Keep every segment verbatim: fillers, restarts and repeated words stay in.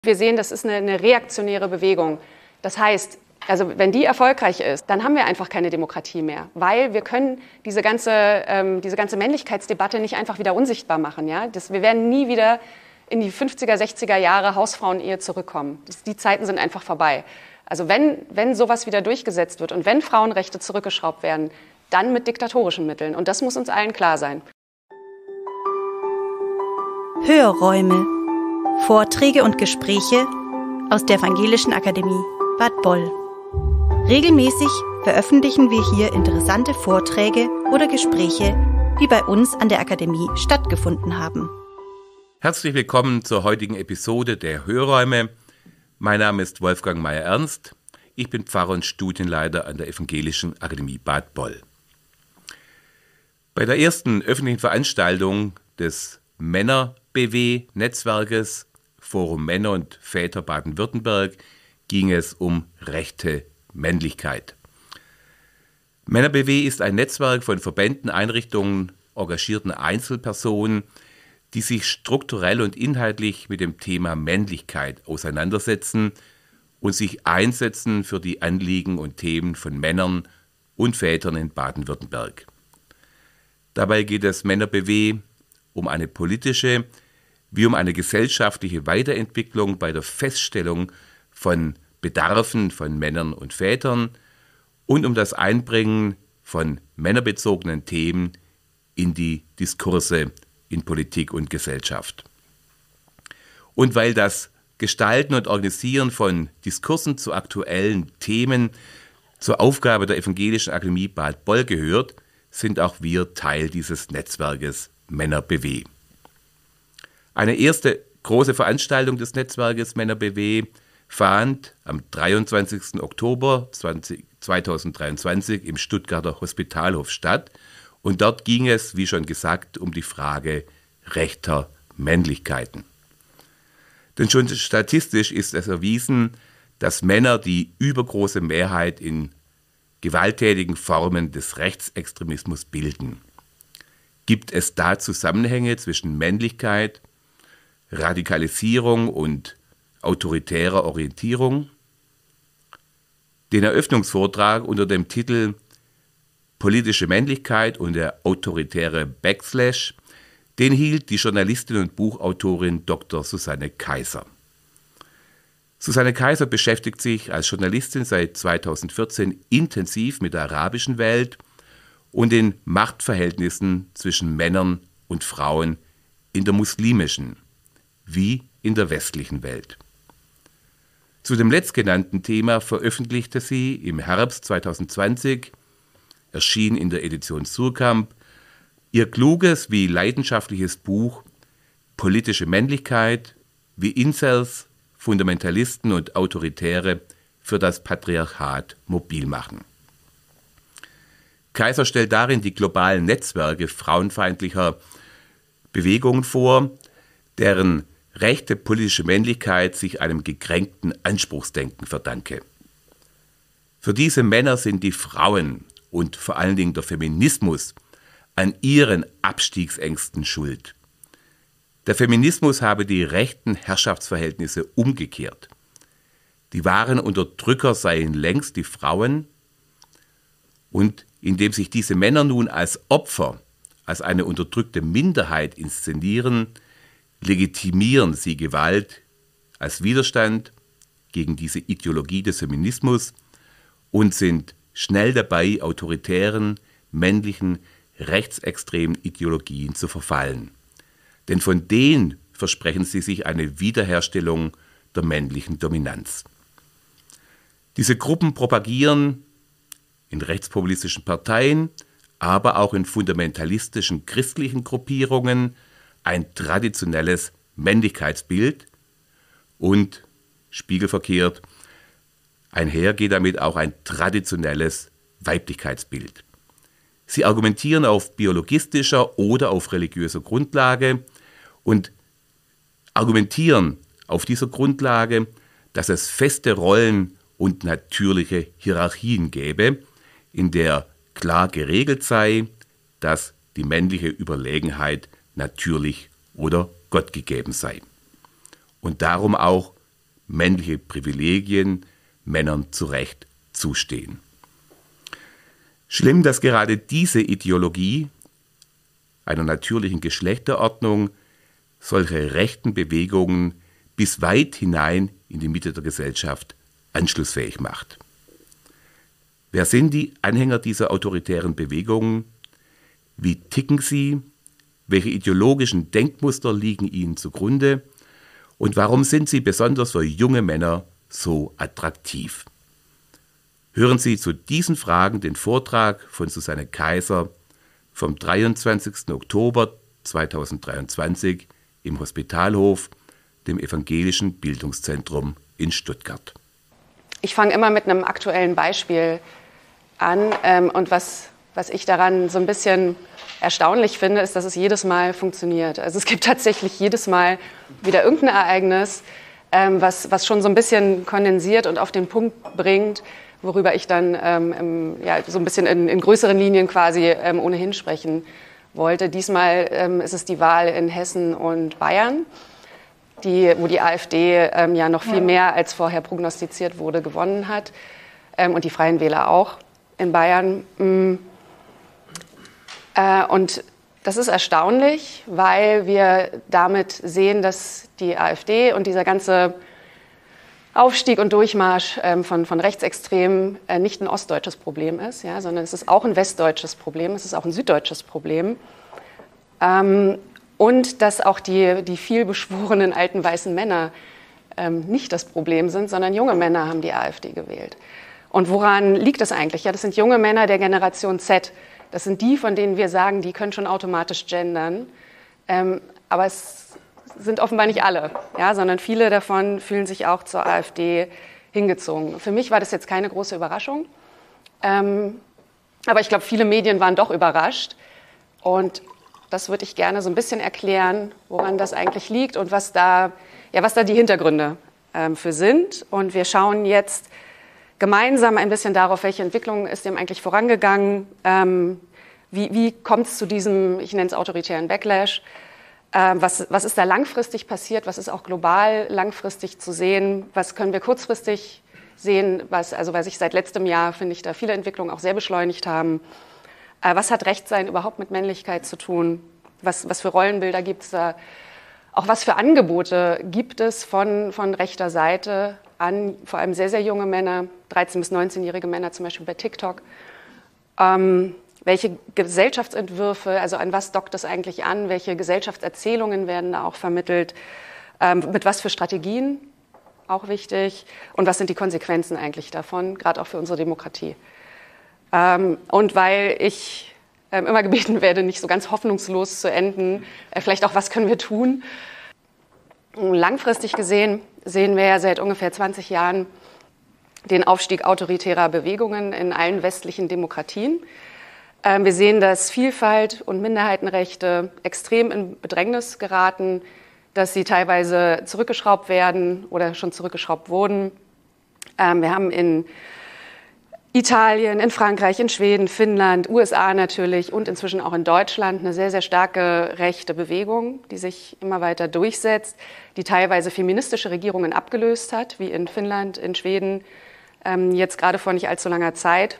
Wir sehen, das ist eine, eine reaktionäre Bewegung. Das heißt, also wenn die erfolgreich ist, dann haben wir einfach keine Demokratie mehr, weil wir können diese ganze, ähm, diese ganze Männlichkeitsdebatte nicht einfach wieder unsichtbar machen. Ja? Das, wir werden nie wieder in die fünfziger, sechziger Jahre Hausfrauen-Ehe zurückkommen. Das, die Zeiten sind einfach vorbei. Also wenn, wenn sowas wieder durchgesetzt wird und wenn Frauenrechte zurückgeschraubt werden, dann mit diktatorischen Mitteln. Und das muss uns allen klar sein. Hörräume. Vorträge und Gespräche aus der Evangelischen Akademie Bad Boll. Regelmäßig veröffentlichen wir hier interessante Vorträge oder Gespräche, die bei uns an der Akademie stattgefunden haben. Herzlich willkommen zur heutigen Episode der Hörräume. Mein Name ist Wolfgang Meyer-Ernst. Ich bin Pfarrer und Studienleiter an der Evangelischen Akademie Bad Boll. Bei der ersten öffentlichen Veranstaltung des Männer-B W-Netzwerkes Forum Männer und Väter Baden-Württemberg ging es um rechte Männlichkeit. Männer-B W ist ein Netzwerk von Verbänden, Einrichtungen, engagierten Einzelpersonen, die sich strukturell und inhaltlich mit dem Thema Männlichkeit auseinandersetzen und sich einsetzen für die Anliegen und Themen von Männern und Vätern in Baden-Württemberg. Dabei geht es Männer-B W um eine politische wie um eine gesellschaftliche Weiterentwicklung bei der Feststellung von Bedarfen von Männern und Vätern und um das Einbringen von männerbezogenen Themen in die Diskurse in Politik und Gesellschaft. Und weil das Gestalten und Organisieren von Diskursen zu aktuellen Themen zur Aufgabe der Evangelischen Akademie Bad Boll gehört, sind auch wir Teil dieses Netzwerkes Männer-B W. Eine erste große Veranstaltung des Netzwerkes Männer-B W fand am dreiundzwanzigsten Oktober zweitausenddreiundzwanzig im Stuttgarter Hospitalhof statt. Und dort ging es, wie schon gesagt, um die Frage rechter Männlichkeiten. Denn schon statistisch ist es erwiesen, dass Männer die übergroße Mehrheit in gewalttätigen Formen des Rechtsextremismus bilden. Gibt es da Zusammenhänge zwischen Männlichkeit, Radikalisierung und autoritärer Orientierung? Den Eröffnungsvortrag unter dem Titel Politische Männlichkeit und der autoritäre Backslash, den hielt die Journalistin und Buchautorin Doktor Susanne Kaiser. Susanne Kaiser beschäftigt sich als Journalistin seit zweitausendvierzehn intensiv mit der arabischen Welt und den Machtverhältnissen zwischen Männern und Frauen in der muslimischen wie in der westlichen Welt. Zu dem letztgenannten Thema veröffentlichte sie im Herbst zweitausendzwanzig, erschien in der Edition Surkamp, ihr kluges wie leidenschaftliches Buch Politische Männlichkeit, wie Incels, Fundamentalisten und Autoritäre für das Patriarchat mobil machen. Kaiser stellt darin die globalen Netzwerke frauenfeindlicher Bewegungen vor, deren rechte politische Männlichkeit sich einem gekränkten Anspruchsdenken verdanke. Für diese Männer sind die Frauen und vor allen Dingen der Feminismus an ihren Abstiegsängsten schuld. Der Feminismus habe die rechten Herrschaftsverhältnisse umgekehrt. Die wahren Unterdrücker seien längst die Frauen, und indem sich diese Männer nun als Opfer, als eine unterdrückte Minderheit inszenieren, legitimieren sie Gewalt als Widerstand gegen diese Ideologie des Feminismus und sind schnell dabei, autoritären, männlichen, rechtsextremen Ideologien zu verfallen. Denn von denen versprechen sie sich eine Wiederherstellung der männlichen Dominanz. Diese Gruppen propagieren in rechtspopulistischen Parteien, aber auch in fundamentalistischen christlichen Gruppierungen ein traditionelles Männlichkeitsbild und, spiegelverkehrt, einher geht damit auch ein traditionelles Weiblichkeitsbild. Sie argumentieren auf biologistischer oder auf religiöser Grundlage und argumentieren auf dieser Grundlage, dass es feste Rollen und natürliche Hierarchien gäbe, in der klar geregelt sei, dass die männliche Überlegenheit natürlich oder gottgegeben sei. Und darum auch männliche Privilegien Männern zu Recht zustehen. Schlimm, dass gerade diese Ideologie einer natürlichen Geschlechterordnung solche rechten Bewegungen bis weit hinein in die Mitte der Gesellschaft anschlussfähig macht. Wer sind die Anhänger dieser autoritären Bewegungen? Wie ticken sie? Welche ideologischen Denkmuster liegen ihnen zugrunde? Und warum sind sie besonders für junge Männer so attraktiv? Hören Sie zu diesen Fragen den Vortrag von Susanne Kaiser vom dreiundzwanzigsten Oktober zweitausenddreiundzwanzig im Hospitalhof, dem Evangelischen Bildungszentrum in Stuttgart. Ich fange immer mit einem aktuellen Beispiel an ähm, und was, was ich daran so ein bisschen erstaunlich finde, ist, dass es jedes Mal funktioniert. Also es gibt tatsächlich jedes Mal wieder irgendein Ereignis, ähm, was, was schon so ein bisschen kondensiert und auf den Punkt bringt, worüber ich dann ähm, im, ja, so ein bisschen in, in größeren Linien quasi ähm, ohnehin sprechen wollte. Diesmal ähm, ist es die Wahl in Hessen und Bayern, die, wo die AfD ähm, ja noch viel mehr als vorher prognostiziert wurde, gewonnen hat. Ähm, und die Freien Wähler auch in Bayern. Mm. Äh, und das ist erstaunlich, weil wir damit sehen, dass die AfD und dieser ganze Aufstieg und Durchmarsch ähm, von, von Rechtsextremen äh, nicht ein ostdeutsches Problem ist, ja, sondern es ist auch ein westdeutsches Problem, es ist auch ein süddeutsches Problem. Ähm, und dass auch die, die vielbeschworenen alten weißen Männer ähm, nicht das Problem sind, sondern junge Männer haben die AfD gewählt. Und woran liegt das eigentlich? Ja, das sind junge Männer der Generation Z. Das sind die, von denen wir sagen, die können schon automatisch gendern. Ähm, aber es sind offenbar nicht alle, ja, sondern viele davon fühlen sich auch zur AfD hingezogen. Für mich war das jetzt keine große Überraschung, ähm, aber ich glaube, viele Medien waren doch überrascht und das würde ich gerne so ein bisschen erklären, woran das eigentlich liegt und was da, ja, was da die Hintergründe ähm, für sind. Und wir schauen jetzt gemeinsam ein bisschen darauf, welche Entwicklung ist dem eigentlich vorangegangen, ähm, wie, wie kommt es zu diesem, ich nenne es autoritären Backlash, Was, was ist da langfristig passiert? Was ist auch global langfristig zu sehen? Was können wir kurzfristig sehen? Was, also, weil sich seit letztem Jahr, finde ich, da viele Entwicklungen auch sehr beschleunigt haben. Was hat Rechtsein überhaupt mit Männlichkeit zu tun? Was, was für Rollenbilder gibt es da? Auch was für Angebote gibt es von, von rechter Seite an vor allem sehr, sehr junge Männer, dreizehn- bis neunzehnjährige Männer zum Beispiel bei TikTok? Ähm, Welche Gesellschaftsentwürfe, also an was dockt das eigentlich an? Welche Gesellschaftserzählungen werden da auch vermittelt? Ähm, mit was für Strategien, auch wichtig? Und was sind die Konsequenzen eigentlich davon, gerade auch für unsere Demokratie? Ähm, und weil ich ähm, immer gebeten werde, nicht so ganz hoffnungslos zu enden, äh, vielleicht auch, was können wir tun? Langfristig gesehen sehen wir ja seit ungefähr zwanzig Jahren den Aufstieg autoritärer Bewegungen in allen westlichen Demokratien. Wir sehen, dass Vielfalt und Minderheitenrechte extrem in Bedrängnis geraten, dass sie teilweise zurückgeschraubt werden oder schon zurückgeschraubt wurden. Wir haben in Italien, in Frankreich, in Schweden, Finnland, U S A natürlich und inzwischen auch in Deutschland eine sehr, sehr starke rechte Bewegung, die sich immer weiter durchsetzt, die teilweise feministische Regierungen abgelöst hat, wie in Finnland, in Schweden, jetzt gerade vor nicht allzu langer Zeit.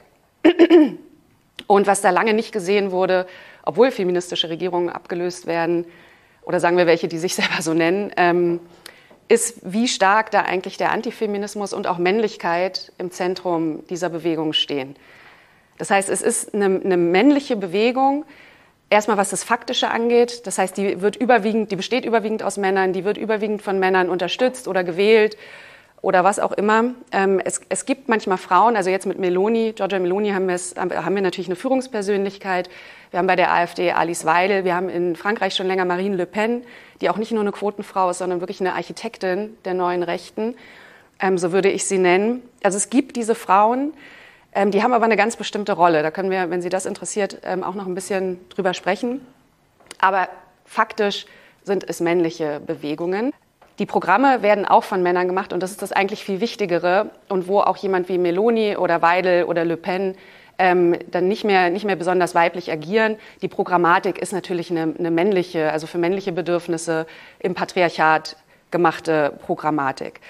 Und was da lange nicht gesehen wurde, obwohl feministische Regierungen abgelöst werden, oder sagen wir welche, die sich selber so nennen, ähm, ist, wie stark da eigentlich der Antifeminismus und auch Männlichkeit im Zentrum dieser Bewegung stehen. Das heißt, es ist eine, eine männliche Bewegung, erstmal was das Faktische angeht. Das heißt, die wird überwiegend, die besteht überwiegend aus Männern, die wird überwiegend von Männern unterstützt oder gewählt oder was auch immer. Ähm, es, es gibt manchmal Frauen, also jetzt mit Meloni, Giorgia Meloni haben, haben wir natürlich eine Führungspersönlichkeit. Wir haben bei der AfD Alice Weidel, wir haben in Frankreich schon länger Marine Le Pen, die auch nicht nur eine Quotenfrau ist, sondern wirklich eine Architektin der neuen Rechten, ähm, so würde ich sie nennen. Also es gibt diese Frauen, ähm, die haben aber eine ganz bestimmte Rolle. Da können wir, wenn Sie das interessiert, ähm, auch noch ein bisschen drüber sprechen. Aber faktisch sind es männliche Bewegungen. Die Programme werden auch von Männern gemacht und das ist das eigentlich viel Wichtigere und wo auch jemand wie Meloni oder Weidel oder Le Pen ähm, dann nicht mehr, nicht mehr besonders weiblich agieren. Die Programmatik ist natürlich eine, eine männliche, also für männliche Bedürfnisse im Patriarchat gemachte Programmatik.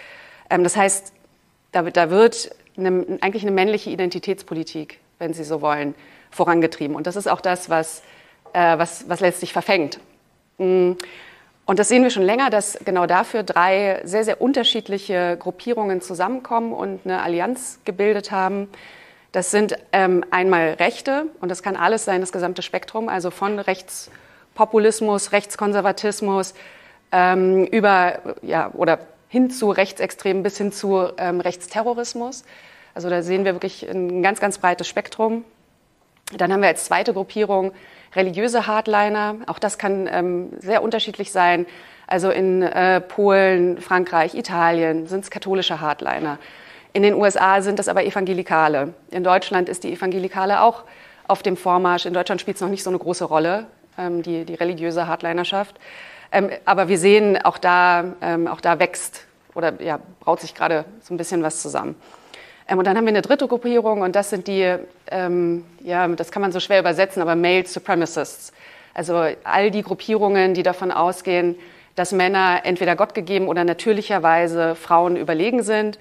Ähm, das heißt, da, da wird eine, eigentlich eine männliche Identitätspolitik, wenn Sie so wollen, vorangetrieben. Und das ist auch das, was, äh, was, was letztlich verfängt. Und das sehen wir schon länger, dass genau dafür drei sehr, sehr unterschiedliche Gruppierungen zusammenkommen und eine Allianz gebildet haben. Das sind ähm, einmal Rechte, und das kann alles sein, das gesamte Spektrum, also von Rechtspopulismus, Rechtskonservatismus ähm, über, ja, oder hin zu Rechtsextremen bis hin zu ähm, Rechtsterrorismus. Also da sehen wir wirklich ein ganz, ganz breites Spektrum. Dann haben wir als zweite Gruppierung religiöse Hardliner. Auch das kann ähm, sehr unterschiedlich sein. Also in äh, Polen, Frankreich, Italien sind es katholische Hardliner. In den U S A sind es aber Evangelikale. In Deutschland ist die Evangelikale auch auf dem Vormarsch. In Deutschland spielt es noch nicht so eine große Rolle, ähm, die, die religiöse Hardlinerschaft. Ähm, aber wir sehen, auch da, ähm, auch da wächst oder ja, braut sich gerade so ein bisschen was zusammen. Ähm, und dann haben wir eine dritte Gruppierung, und das sind die, ähm, ja, das kann man so schwer übersetzen, aber Male Supremacists. Also all die Gruppierungen, die davon ausgehen, dass Männer entweder gottgegeben oder natürlicherweise Frauen überlegen sind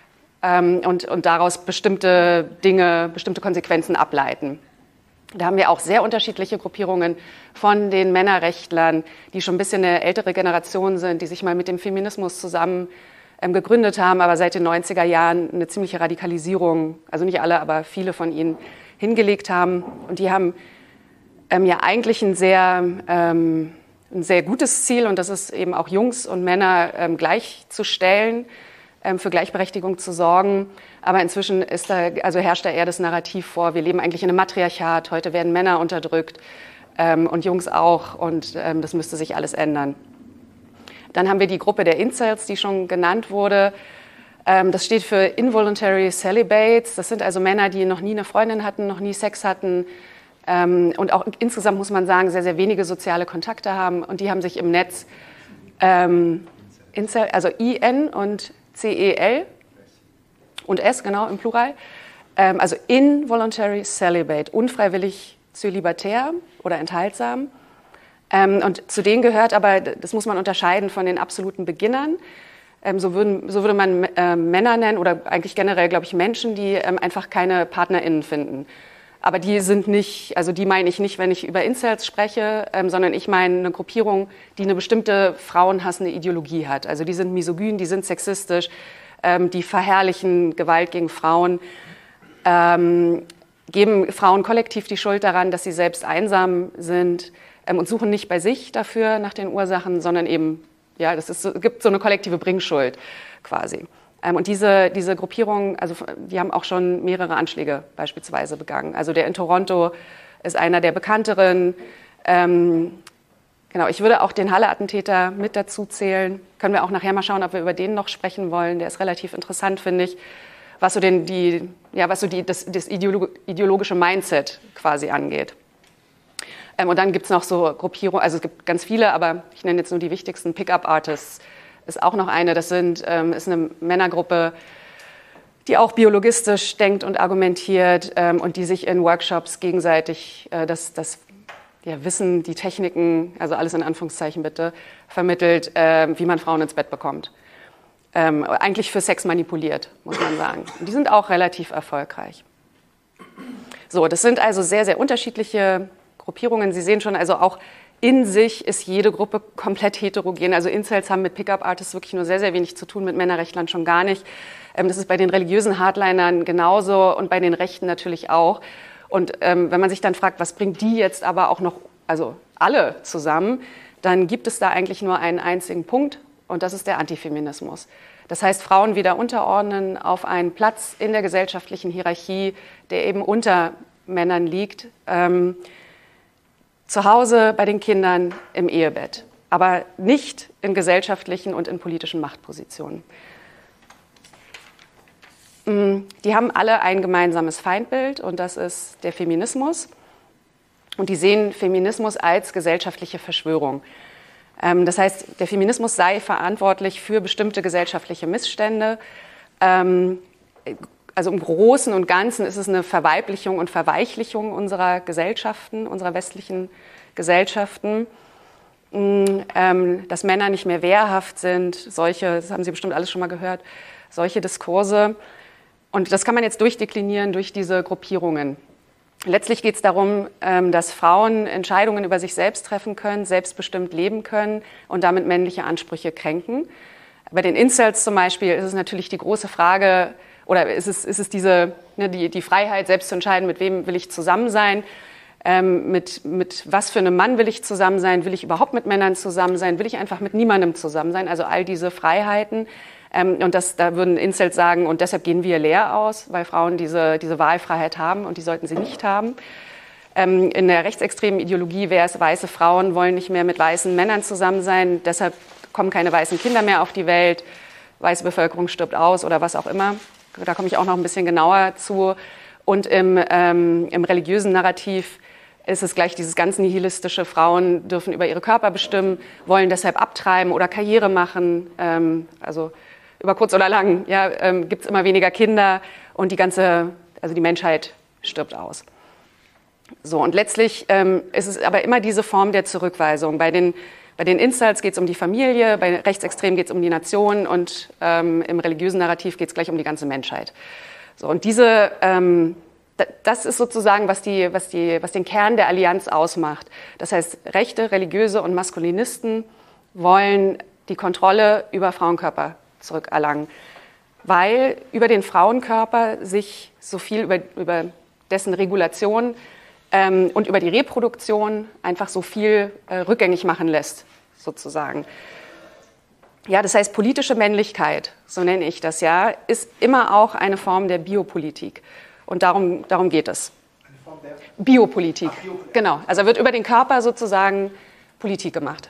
ähm, und, und daraus bestimmte Dinge, bestimmte Konsequenzen ableiten. Da haben wir auch sehr unterschiedliche Gruppierungen von den Männerrechtlern, die schon ein bisschen eine ältere Generation sind, die sich mal mit dem Feminismus zusammen ähm, gegründet haben, aber seit den neunziger Jahren eine ziemliche Radikalisierung, also nicht alle, aber viele von ihnen hingelegt haben. Und die haben ähm, ja eigentlich ein sehr, ähm, ein sehr gutes Ziel, und das ist eben auch Jungs und Männer ähm, gleichzustellen, ähm, für Gleichberechtigung zu sorgen. Aber inzwischen ist da, also herrscht da eher das Narrativ vor, wir leben eigentlich in einem Matriarchat, heute werden Männer unterdrückt ähm, und Jungs auch, und ähm, das müsste sich alles ändern. Dann haben wir die Gruppe der Incels, die schon genannt wurde. Ähm, das steht für Involuntary Celibates. Das sind also Männer, die noch nie eine Freundin hatten, noch nie Sex hatten ähm, und auch insgesamt, muss man sagen, sehr, sehr wenige soziale Kontakte haben. Und die haben sich im Netz, ähm, Incel, also I N und C E L, und S, genau, im Plural. Ähm, also involuntary celibate, unfreiwillig zölibatär oder enthaltsam. Ähm, und zu denen gehört aber, das muss man unterscheiden von den absoluten Beginnern. Ähm, so, würden, so würde man äh, Männer nennen oder eigentlich generell, glaube ich, Menschen, die ähm, einfach keine PartnerInnen finden. Aber die sind nicht, also die meine ich nicht, wenn ich über Incels spreche, ähm, sondern ich meine eine Gruppierung, die eine bestimmte frauenhassende Ideologie hat. Also die sind misogyn, die sind sexistisch, die verherrlichen Gewalt gegen Frauen, ähm, geben Frauen kollektiv die Schuld daran, dass sie selbst einsam sind ähm, und suchen nicht bei sich dafür nach den Ursachen, sondern eben, ja, das ist, es gibt so eine kollektive Bringschuld quasi. Ähm, und diese, diese Gruppierung, also die haben auch schon mehrere Anschläge beispielsweise begangen. Also der in Toronto ist einer der bekannteren. Ähm, Genau, ich würde auch den Halle-Attentäter mit dazu zählen. Können wir auch nachher mal schauen, ob wir über den noch sprechen wollen. Der ist relativ interessant, finde ich, was so, den, die, ja, was so die, das, das ideologische Mindset quasi angeht. Ähm, und dann gibt es noch so Gruppierungen, also es gibt ganz viele, aber ich nenne jetzt nur die wichtigsten. Pickup-Artists ist auch noch eine. Das sind, ähm, ist eine Männergruppe, die auch biologistisch denkt und argumentiert ähm, und die sich in Workshops gegenseitig äh, das, das ja, Wissen, die Techniken, also alles in Anführungszeichen bitte, vermittelt, äh, wie man Frauen ins Bett bekommt. Ähm, eigentlich für Sex manipuliert, muss man sagen. Und die sind auch relativ erfolgreich. So, das sind also sehr, sehr unterschiedliche Gruppierungen. Sie sehen schon, also auch in sich ist jede Gruppe komplett heterogen. Also Incels haben mit Pickup-Artists wirklich nur sehr, sehr wenig zu tun, mit Männerrechtlern schon gar nicht. Ähm, das ist bei den religiösen Hardlinern genauso und bei den Rechten natürlich auch. Und ähm, wenn man sich dann fragt, was bringt die jetzt aber auch noch, also alle zusammen, dann gibt es da eigentlich nur einen einzigen Punkt, und das ist der Antifeminismus. Das heißt, Frauen wieder unterordnen auf einen Platz in der gesellschaftlichen Hierarchie, der eben unter Männern liegt, ähm, zu Hause, bei den Kindern, im Ehebett, aber nicht in gesellschaftlichen und in politischen Machtpositionen. Die haben alle ein gemeinsames Feindbild, und das ist der Feminismus. Und die sehen Feminismus als gesellschaftliche Verschwörung. Das heißt, der Feminismus sei verantwortlich für bestimmte gesellschaftliche Missstände. Also im Großen und Ganzen ist es eine Verweiblichung und Verweichlichung unserer Gesellschaften, unserer westlichen Gesellschaften. ähm, dass Männer nicht mehr wehrhaft sind, solche, das haben Sie bestimmt alles schon mal gehört, solche Diskurse. Und das kann man jetzt durchdeklinieren durch diese Gruppierungen. Letztlich geht es darum, dass Frauen Entscheidungen über sich selbst treffen können, selbstbestimmt leben können und damit männliche Ansprüche kränken. Bei den Incels zum Beispiel ist es natürlich die große Frage, oder ist es, ist es diese, ne, die, die Freiheit, selbst zu entscheiden, mit wem will ich zusammen sein, ähm, mit, mit was für einem Mann will ich zusammen sein, will ich überhaupt mit Männern zusammen sein, will ich einfach mit niemandem zusammen sein, also all diese Freiheiten. Ähm, und das, da würden Incels sagen, und deshalb gehen wir leer aus, weil Frauen diese, diese Wahlfreiheit haben und die sollten sie nicht haben. Ähm, in der rechtsextremen Ideologie wäre es, weiße Frauen wollen nicht mehr mit weißen Männern zusammen sein, deshalb kommen keine weißen Kinder mehr auf die Welt, weiße Bevölkerung stirbt aus oder was auch immer. Da komme ich auch noch ein bisschen genauer zu. Und im, ähm, im religiösen Narrativ ist es gleich dieses ganz nihilistische, Frauen dürfen über ihre Körper bestimmen, wollen deshalb abtreiben oder Karriere machen, ähm, also über kurz oder lang, ja, ähm, gibt es immer weniger Kinder und die ganze, also die Menschheit stirbt aus. So, und letztlich ähm, ist es aber immer diese Form der Zurückweisung. Bei den, bei den Incels geht es um die Familie, bei Rechtsextremen geht es um die Nation und ähm, im religiösen Narrativ geht es gleich um die ganze Menschheit. So, und diese, ähm, das ist sozusagen, was, die, was, die, was den Kern der Allianz ausmacht. Das heißt, Rechte, Religiöse und Maskulinisten wollen die Kontrolle über Frauenkörper zurückerlangen, weil über den Frauenkörper sich so viel über, über dessen Regulation ähm, und über die Reproduktion einfach so viel äh, rückgängig machen lässt, sozusagen. Ja, das heißt, politische Männlichkeit, so nenne ich das ja, ist immer auch eine Form der Biopolitik. Und darum, darum geht es. Eine Form der Biopolitik. Ach, Biopolitik. Genau, also wird über den Körper sozusagen Politik gemacht.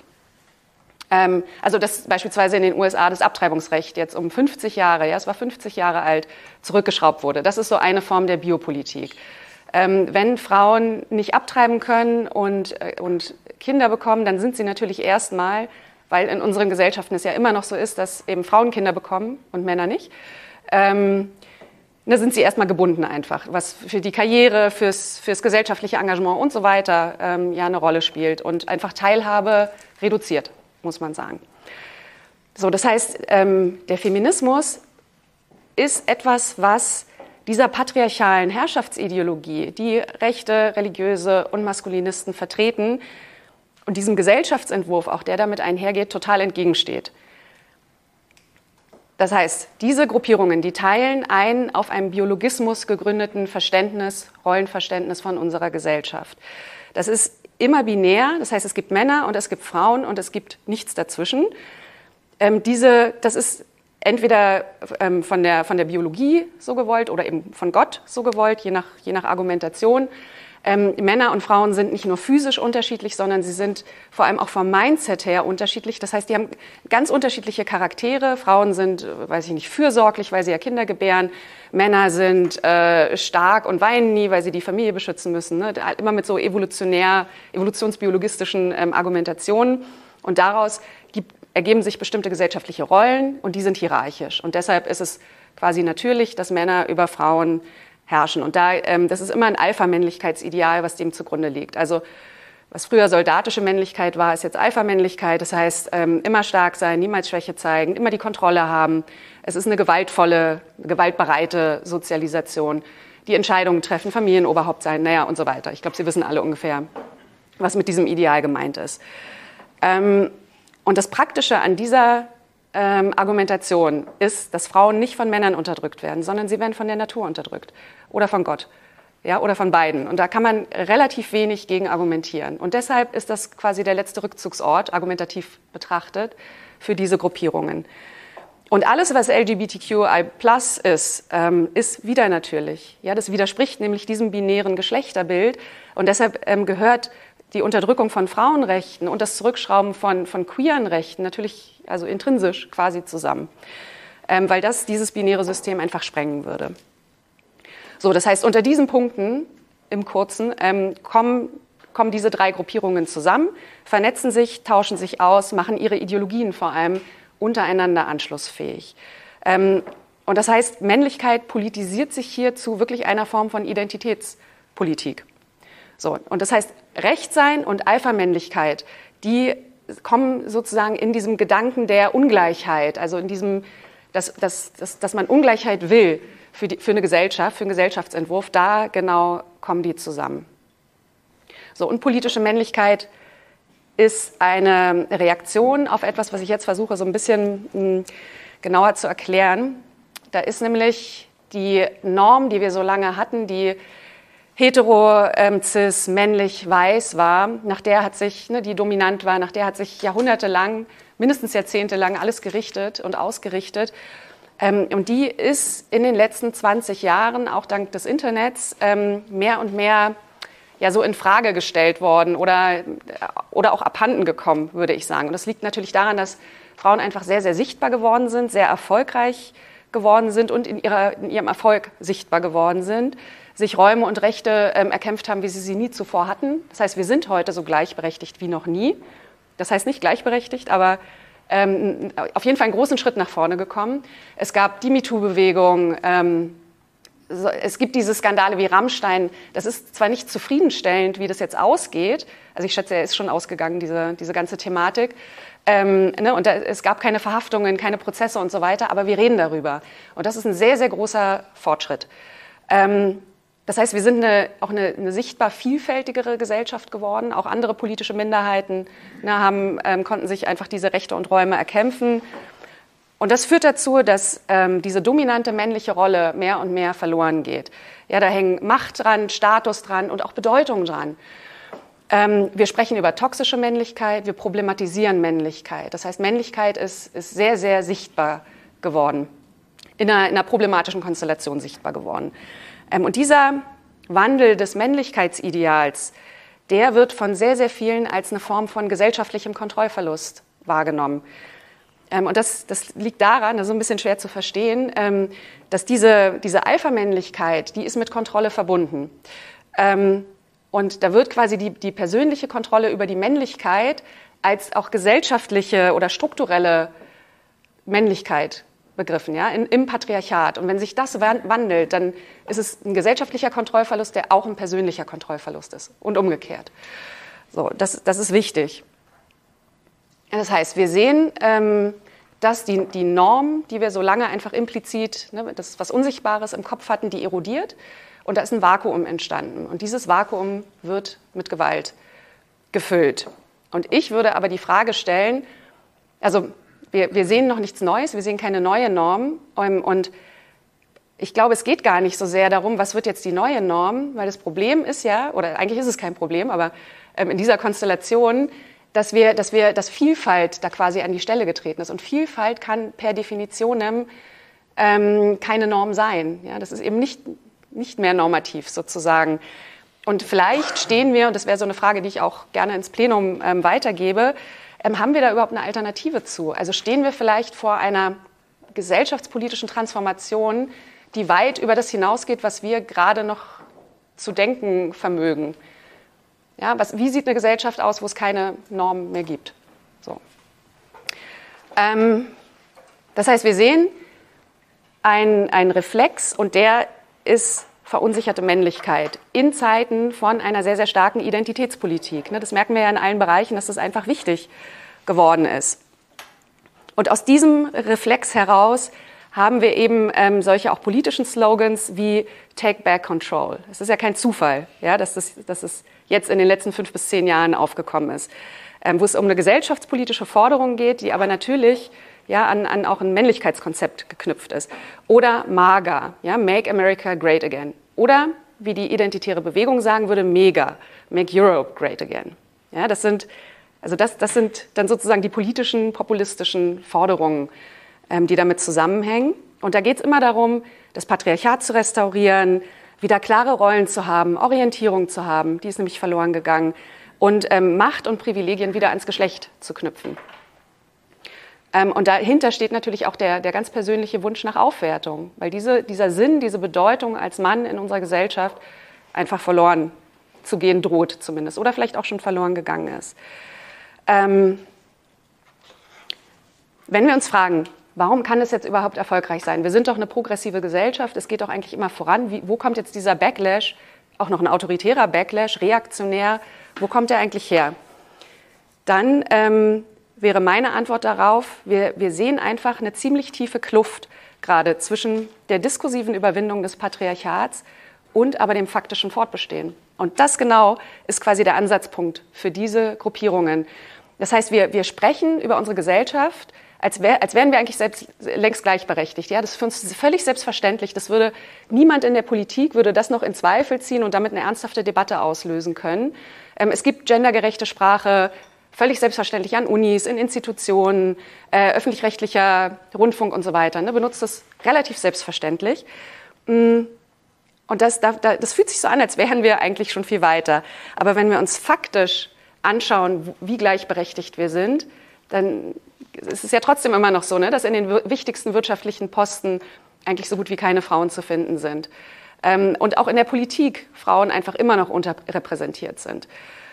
Ähm, also das beispielsweise in den U S A das Abtreibungsrecht jetzt um fünfzig Jahre, ja, es war fünfzig Jahre alt, zurückgeschraubt wurde. Das ist so eine Form der Biopolitik. Ähm, wenn Frauen nicht abtreiben können und, äh, und Kinder bekommen, dann sind sie natürlich erstmal, weil in unseren Gesellschaften es ja immer noch so ist, dass eben Frauen Kinder bekommen und Männer nicht, ähm, da sind sie erstmal gebunden einfach, was für die Karriere, fürs, fürs gesellschaftliche Engagement und so weiter ähm, ja eine Rolle spielt und einfach Teilhabe reduziert, muss man sagen. So, das heißt, ähm, der Feminismus ist etwas, was dieser patriarchalen Herrschaftsideologie, die Rechte, Religiöse und Maskulinisten vertreten und diesem Gesellschaftsentwurf, auch der damit einhergeht, total entgegensteht. Das heißt, diese Gruppierungen, die teilen ein auf einem Biologismus gegründeten Verständnis, Rollenverständnis von unserer Gesellschaft. Das ist immer binär, das heißt, es gibt Männer und es gibt Frauen und es gibt nichts dazwischen. Ähm, diese, das ist entweder ähm, von der, von der Biologie so gewollt oder eben von Gott so gewollt, je nach, je nach Argumentation. Ähm, Männer und Frauen sind nicht nur physisch unterschiedlich, sondern sie sind vor allem auch vom Mindset her unterschiedlich. Das heißt, die haben ganz unterschiedliche Charaktere. Frauen sind, weiß ich nicht, fürsorglich, weil sie ja Kinder gebären. Männer sind äh, stark und weinen nie, weil sie die Familie beschützen müssen. Ne? Immer mit so evolutionär, evolutionsbiologistischen ähm, Argumentationen. Und daraus gibt, ergeben sich bestimmte gesellschaftliche Rollen und die sind hierarchisch. Und deshalb ist es quasi natürlich, dass Männer über Frauen herrschen. Und da, ähm, das ist immer ein Alpha-Männlichkeitsideal, was dem zugrunde liegt. Also was früher soldatische Männlichkeit war, ist jetzt Alpha-Männlichkeit. Das heißt, ähm, immer stark sein, niemals Schwäche zeigen, immer die Kontrolle haben. Es ist eine gewaltvolle, gewaltbereite Sozialisation. Die Entscheidungen treffen, Familienoberhaupt sein, naja und so weiter. Ich glaube, Sie wissen alle ungefähr, was mit diesem Ideal gemeint ist. Ähm, und das Praktische an dieser Ähm, Argumentation ist, dass Frauen nicht von Männern unterdrückt werden, sondern sie werden von der Natur unterdrückt oder von Gott, ja, oder von beiden. Und da kann man relativ wenig gegen argumentieren. Und deshalb ist das quasi der letzte Rückzugsort, argumentativ betrachtet, für diese Gruppierungen. Und alles, was L G B T Q I plus ist, ähm, ist wieder natürlich. Ja, das widerspricht nämlich diesem binären Geschlechterbild. Und deshalb ähm, gehört die Unterdrückung von Frauenrechten und das Zurückschrauben von, von queeren Rechten natürlich, also intrinsisch quasi zusammen, ähm, weil das dieses binäre System einfach sprengen würde. So, das heißt, unter diesen Punkten im Kurzen ähm, kommen, kommen diese drei Gruppierungen zusammen, vernetzen sich, tauschen sich aus, machen ihre Ideologien vor allem untereinander anschlussfähig. Ähm, und das heißt, Männlichkeit politisiert sich hier zu wirklich einer Form von Identitätspolitik. So, und das heißt, Rechtsein und Alpha-Männlichkeit, die kommen sozusagen in diesem Gedanken der Ungleichheit, also in diesem, dass, dass, dass, dass man Ungleichheit will für, die, für eine Gesellschaft, für einen Gesellschaftsentwurf, da genau kommen die zusammen. So, und politische Männlichkeit ist eine Reaktion auf etwas, was ich jetzt versuche, so ein bisschen mh, genauer zu erklären. Da ist nämlich die Norm, die wir so lange hatten, die hetero, ähm, cis, männlich, weiß war, nach der hat sich, ne, die dominant war, nach der hat sich jahrhundertelang, mindestens jahrzehntelang alles gerichtet und ausgerichtet. Ähm, und die ist in den letzten zwanzig Jahren, auch dank des Internets, ähm, mehr und mehr ja, so in Frage gestellt worden oder, oder auch abhanden gekommen, würde ich sagen. Und das liegt natürlich daran, dass Frauen einfach sehr, sehr sichtbar geworden sind, sehr erfolgreich geworden sind und in, ihrer, in ihrem Erfolg sichtbar geworden sind, sich Räume und Rechte ähm, erkämpft haben, wie sie sie nie zuvor hatten. Das heißt, wir sind heute so gleichberechtigt wie noch nie. Das heißt nicht gleichberechtigt, aber ähm, auf jeden Fall einen großen Schritt nach vorne gekommen. Es gab die MeToo-Bewegung, ähm, es gibt diese Skandale wie Rammstein. Das ist zwar nicht zufriedenstellend, wie das jetzt ausgeht. Also ich schätze, er ist schon ausgegangen, diese, diese ganze Thematik. Ähm, ne, und da, es gab keine Verhaftungen, keine Prozesse und so weiter, aber wir reden darüber. Und das ist ein sehr, sehr großer Fortschritt. Ähm, das heißt, wir sind eine, auch eine, eine sichtbar vielfältigere Gesellschaft geworden. Auch andere politische Minderheiten ne, haben, ähm, konnten sich einfach diese Rechte und Räume erkämpfen. Und das führt dazu, dass ähm, diese dominante männliche Rolle mehr und mehr verloren geht. Ja, da hängen Macht dran, Status dran und auch Bedeutung dran. Ähm, wir sprechen über toxische Männlichkeit, wir problematisieren Männlichkeit. Das heißt, Männlichkeit ist, ist sehr, sehr sichtbar geworden, in einer, in einer problematischen Konstellation sichtbar geworden. Ähm, und dieser Wandel des Männlichkeitsideals, der wird von sehr, sehr vielen als eine Form von gesellschaftlichem Kontrollverlust wahrgenommen. Ähm, und das, das liegt daran, das ist ein bisschen schwer zu verstehen, ähm, dass diese, diese Alpha-Männlichkeit, die ist mit Kontrolle verbunden. Ähm, und da wird quasi die, die persönliche Kontrolle über die Männlichkeit als auch gesellschaftliche oder strukturelle Männlichkeit begriffen, ja, in, im Patriarchat. Und wenn sich das wandelt, dann ist es ein gesellschaftlicher Kontrollverlust, der auch ein persönlicher Kontrollverlust ist und umgekehrt. So, das, das ist wichtig. Das heißt, wir sehen, ähm, dass die, die Norm, die wir so lange einfach implizit, ne, das ist was Unsichtbares im Kopf hatten, die erodiert und da ist ein Vakuum entstanden. Und dieses Vakuum wird mit Gewalt gefüllt. Und ich würde aber die Frage stellen, also wir, wir sehen noch nichts Neues, wir sehen keine neue Norm ähm, und ich glaube, es geht gar nicht so sehr darum, was wird jetzt die neue Norm, weil das Problem ist ja, oder eigentlich ist es kein Problem, aber ähm, in dieser Konstellation, dass wir, dass wir, dass Vielfalt da quasi an die Stelle getreten ist. Und Vielfalt kann per Definition ähm, keine Norm sein. Ja, das ist eben nicht, nicht mehr normativ sozusagen. Und vielleicht stehen wir, und das wäre so eine Frage, die ich auch gerne ins Plenum ähm, weitergebe, ähm, haben wir da überhaupt eine Alternative zu? Also stehen wir vielleicht vor einer gesellschaftspolitischen Transformation, die weit über das hinausgeht, was wir gerade noch zu denken vermögen? Ja, was, wie sieht eine Gesellschaft aus, wo es keine Norm mehr gibt? So. Ähm, das heißt, wir sehen einen Reflex und der ist verunsicherte Männlichkeit in Zeiten von einer sehr, sehr starken Identitätspolitik. Ne, das merken wir ja in allen Bereichen, dass das einfach wichtig geworden ist. Und aus diesem Reflex heraus haben wir eben ähm, solche auch politischen Slogans wie Take Back Control. Es ist ja kein Zufall, ja, dass, das, dass es jetzt in den letzten fünf bis zehn Jahren aufgekommen ist, ähm, wo es um eine gesellschaftspolitische Forderung geht, die aber natürlich ja, an, an auch ein Männlichkeitskonzept geknüpft ist. Oder MAGA, ja, Make America Great Again. Oder, wie die identitäre Bewegung sagen würde, MEGA, Make Europe Great Again. Ja, das sind, also das, das sind dann sozusagen die politischen, populistischen Forderungen, die damit zusammenhängen. Und da geht es immer darum, das Patriarchat zu restaurieren, wieder klare Rollen zu haben, Orientierung zu haben, die ist nämlich verloren gegangen, und ähm, Macht und Privilegien wieder ans Geschlecht zu knüpfen. Ähm, und dahinter steht natürlich auch der, der ganz persönliche Wunsch nach Aufwertung, weil diese, dieser Sinn, diese Bedeutung als Mann in unserer Gesellschaft einfach verloren zu gehen droht zumindest oder vielleicht auch schon verloren gegangen ist. Ähm, wenn wir uns fragen, warum kann es jetzt überhaupt erfolgreich sein? Wir sind doch eine progressive Gesellschaft, es geht doch eigentlich immer voran. Wie, wo kommt jetzt dieser Backlash, auch noch ein autoritärer Backlash, reaktionär, wo kommt der eigentlich her? dann ähm, wäre meine Antwort darauf, wir, wir sehen einfach eine ziemlich tiefe Kluft gerade zwischen der diskursiven Überwindung des Patriarchats und aber dem faktischen Fortbestehen. Und das genau ist quasi der Ansatzpunkt für diese Gruppierungen. Das heißt, wir, wir sprechen über unsere Gesellschaft, als, wär, als wären wir eigentlich selbst längst gleichberechtigt. Ja, das ist für uns völlig selbstverständlich. Das würde niemand in der Politik würde das noch in Zweifel ziehen und damit eine ernsthafte Debatte auslösen können. Ähm, es gibt gendergerechte Sprache, völlig selbstverständlich an Unis, in Institutionen, äh, öffentlich-rechtlicher Rundfunk und so weiter. Ne, benutzt das relativ selbstverständlich. Und das, das fühlt sich so an, als wären wir eigentlich schon viel weiter. Aber wenn wir uns faktisch anschauen, wie gleichberechtigt wir sind, dann ist es ja trotzdem immer noch so, ne, dass in den wichtigsten wirtschaftlichen Posten eigentlich so gut wie keine Frauen zu finden sind. Ähm, und auch in der Politik Frauen einfach immer noch unterrepräsentiert sind.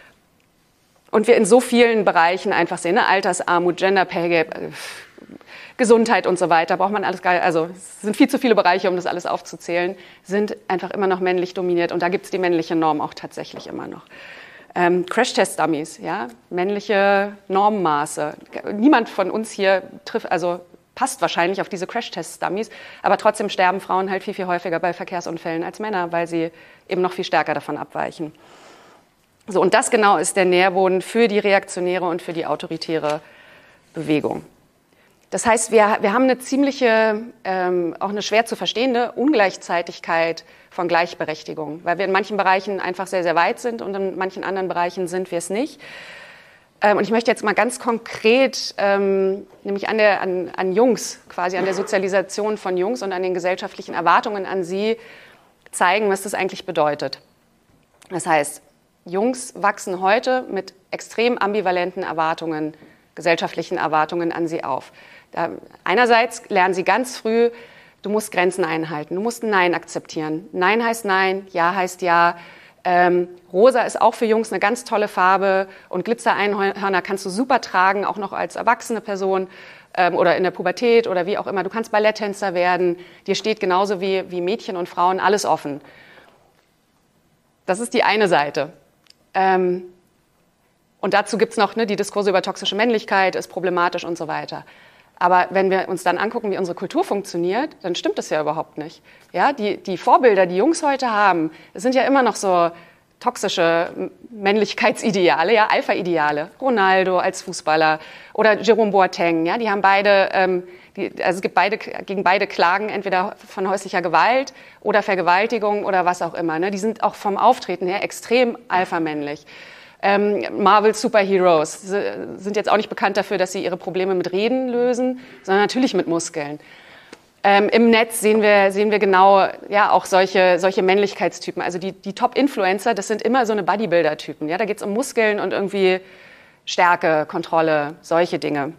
Und wir in so vielen Bereichen einfach sehen, ne, Altersarmut, Gender Pay Gap, äh, Gesundheit und so weiter, braucht man alles gar nicht, also es sind viel zu viele Bereiche, um das alles aufzuzählen, sind einfach immer noch männlich dominiert und da gibt es die männliche Norm auch tatsächlich immer noch. Ähm, Crash-Test-Dummies, ja, männliche Normmaße. Niemand von uns hier trifft, also passt wahrscheinlich auf diese Crash-Test-Dummies, aber trotzdem sterben Frauen halt viel, viel häufiger bei Verkehrsunfällen als Männer, weil sie eben noch viel stärker davon abweichen. So, und das genau ist der Nährboden für die reaktionäre und für die autoritäre Bewegung. Das heißt, wir, wir haben eine ziemliche, ähm, auch eine schwer zu verstehende Ungleichzeitigkeit von Gleichberechtigung, weil wir in manchen Bereichen einfach sehr, sehr weit sind und in manchen anderen Bereichen sind wir es nicht. Ähm, und ich möchte jetzt mal ganz konkret, ähm, nämlich an, der, an, an Jungs, quasi an der Sozialisation von Jungs und an den gesellschaftlichen Erwartungen an sie zeigen, was das eigentlich bedeutet. Das heißt, Jungs wachsen heute mit extrem ambivalenten Erwartungen, gesellschaftlichen Erwartungen an sie auf. Da, einerseits lernen sie ganz früh, du musst Grenzen einhalten, du musst ein Nein akzeptieren. Nein heißt Nein, Ja heißt Ja. Ähm, Rosa ist auch für Jungs eine ganz tolle Farbe und Glitzereinhörner kannst du super tragen, auch noch als erwachsene Person ähm, oder in der Pubertät oder wie auch immer. Du kannst Balletttänzer werden, dir steht genauso wie, wie Mädchen und Frauen alles offen. Das ist die eine Seite. Ähm, und dazu gibt es noch ne, die Diskurse über toxische Männlichkeit, ist problematisch und so weiter. Aber wenn wir uns dann angucken, wie unsere Kultur funktioniert, dann stimmt das ja überhaupt nicht. Ja, die, die Vorbilder, die Jungs heute haben, das sind ja immer noch so toxische Männlichkeitsideale, ja, Alpha-Ideale. Ronaldo als Fußballer oder Jerome Boateng, ja, die haben beide, ähm, die, also es gibt beide, gegen beide Klagen, entweder von häuslicher Gewalt oder Vergewaltigung oder was auch immer. Ne? Die sind auch vom Auftreten her extrem alpha-männlich. Ähm, Marvel Superheroes sind jetzt auch nicht bekannt dafür, dass sie ihre Probleme mit Reden lösen, sondern natürlich mit Muskeln. Ähm, Im Netz sehen wir, sehen wir genau ja, auch solche, solche Männlichkeitstypen. Also die, die Top-Influencer, das sind immer so eine Bodybuilder-Typen. Ja? Da geht es um Muskeln und irgendwie Stärke, Kontrolle, solche Dinge.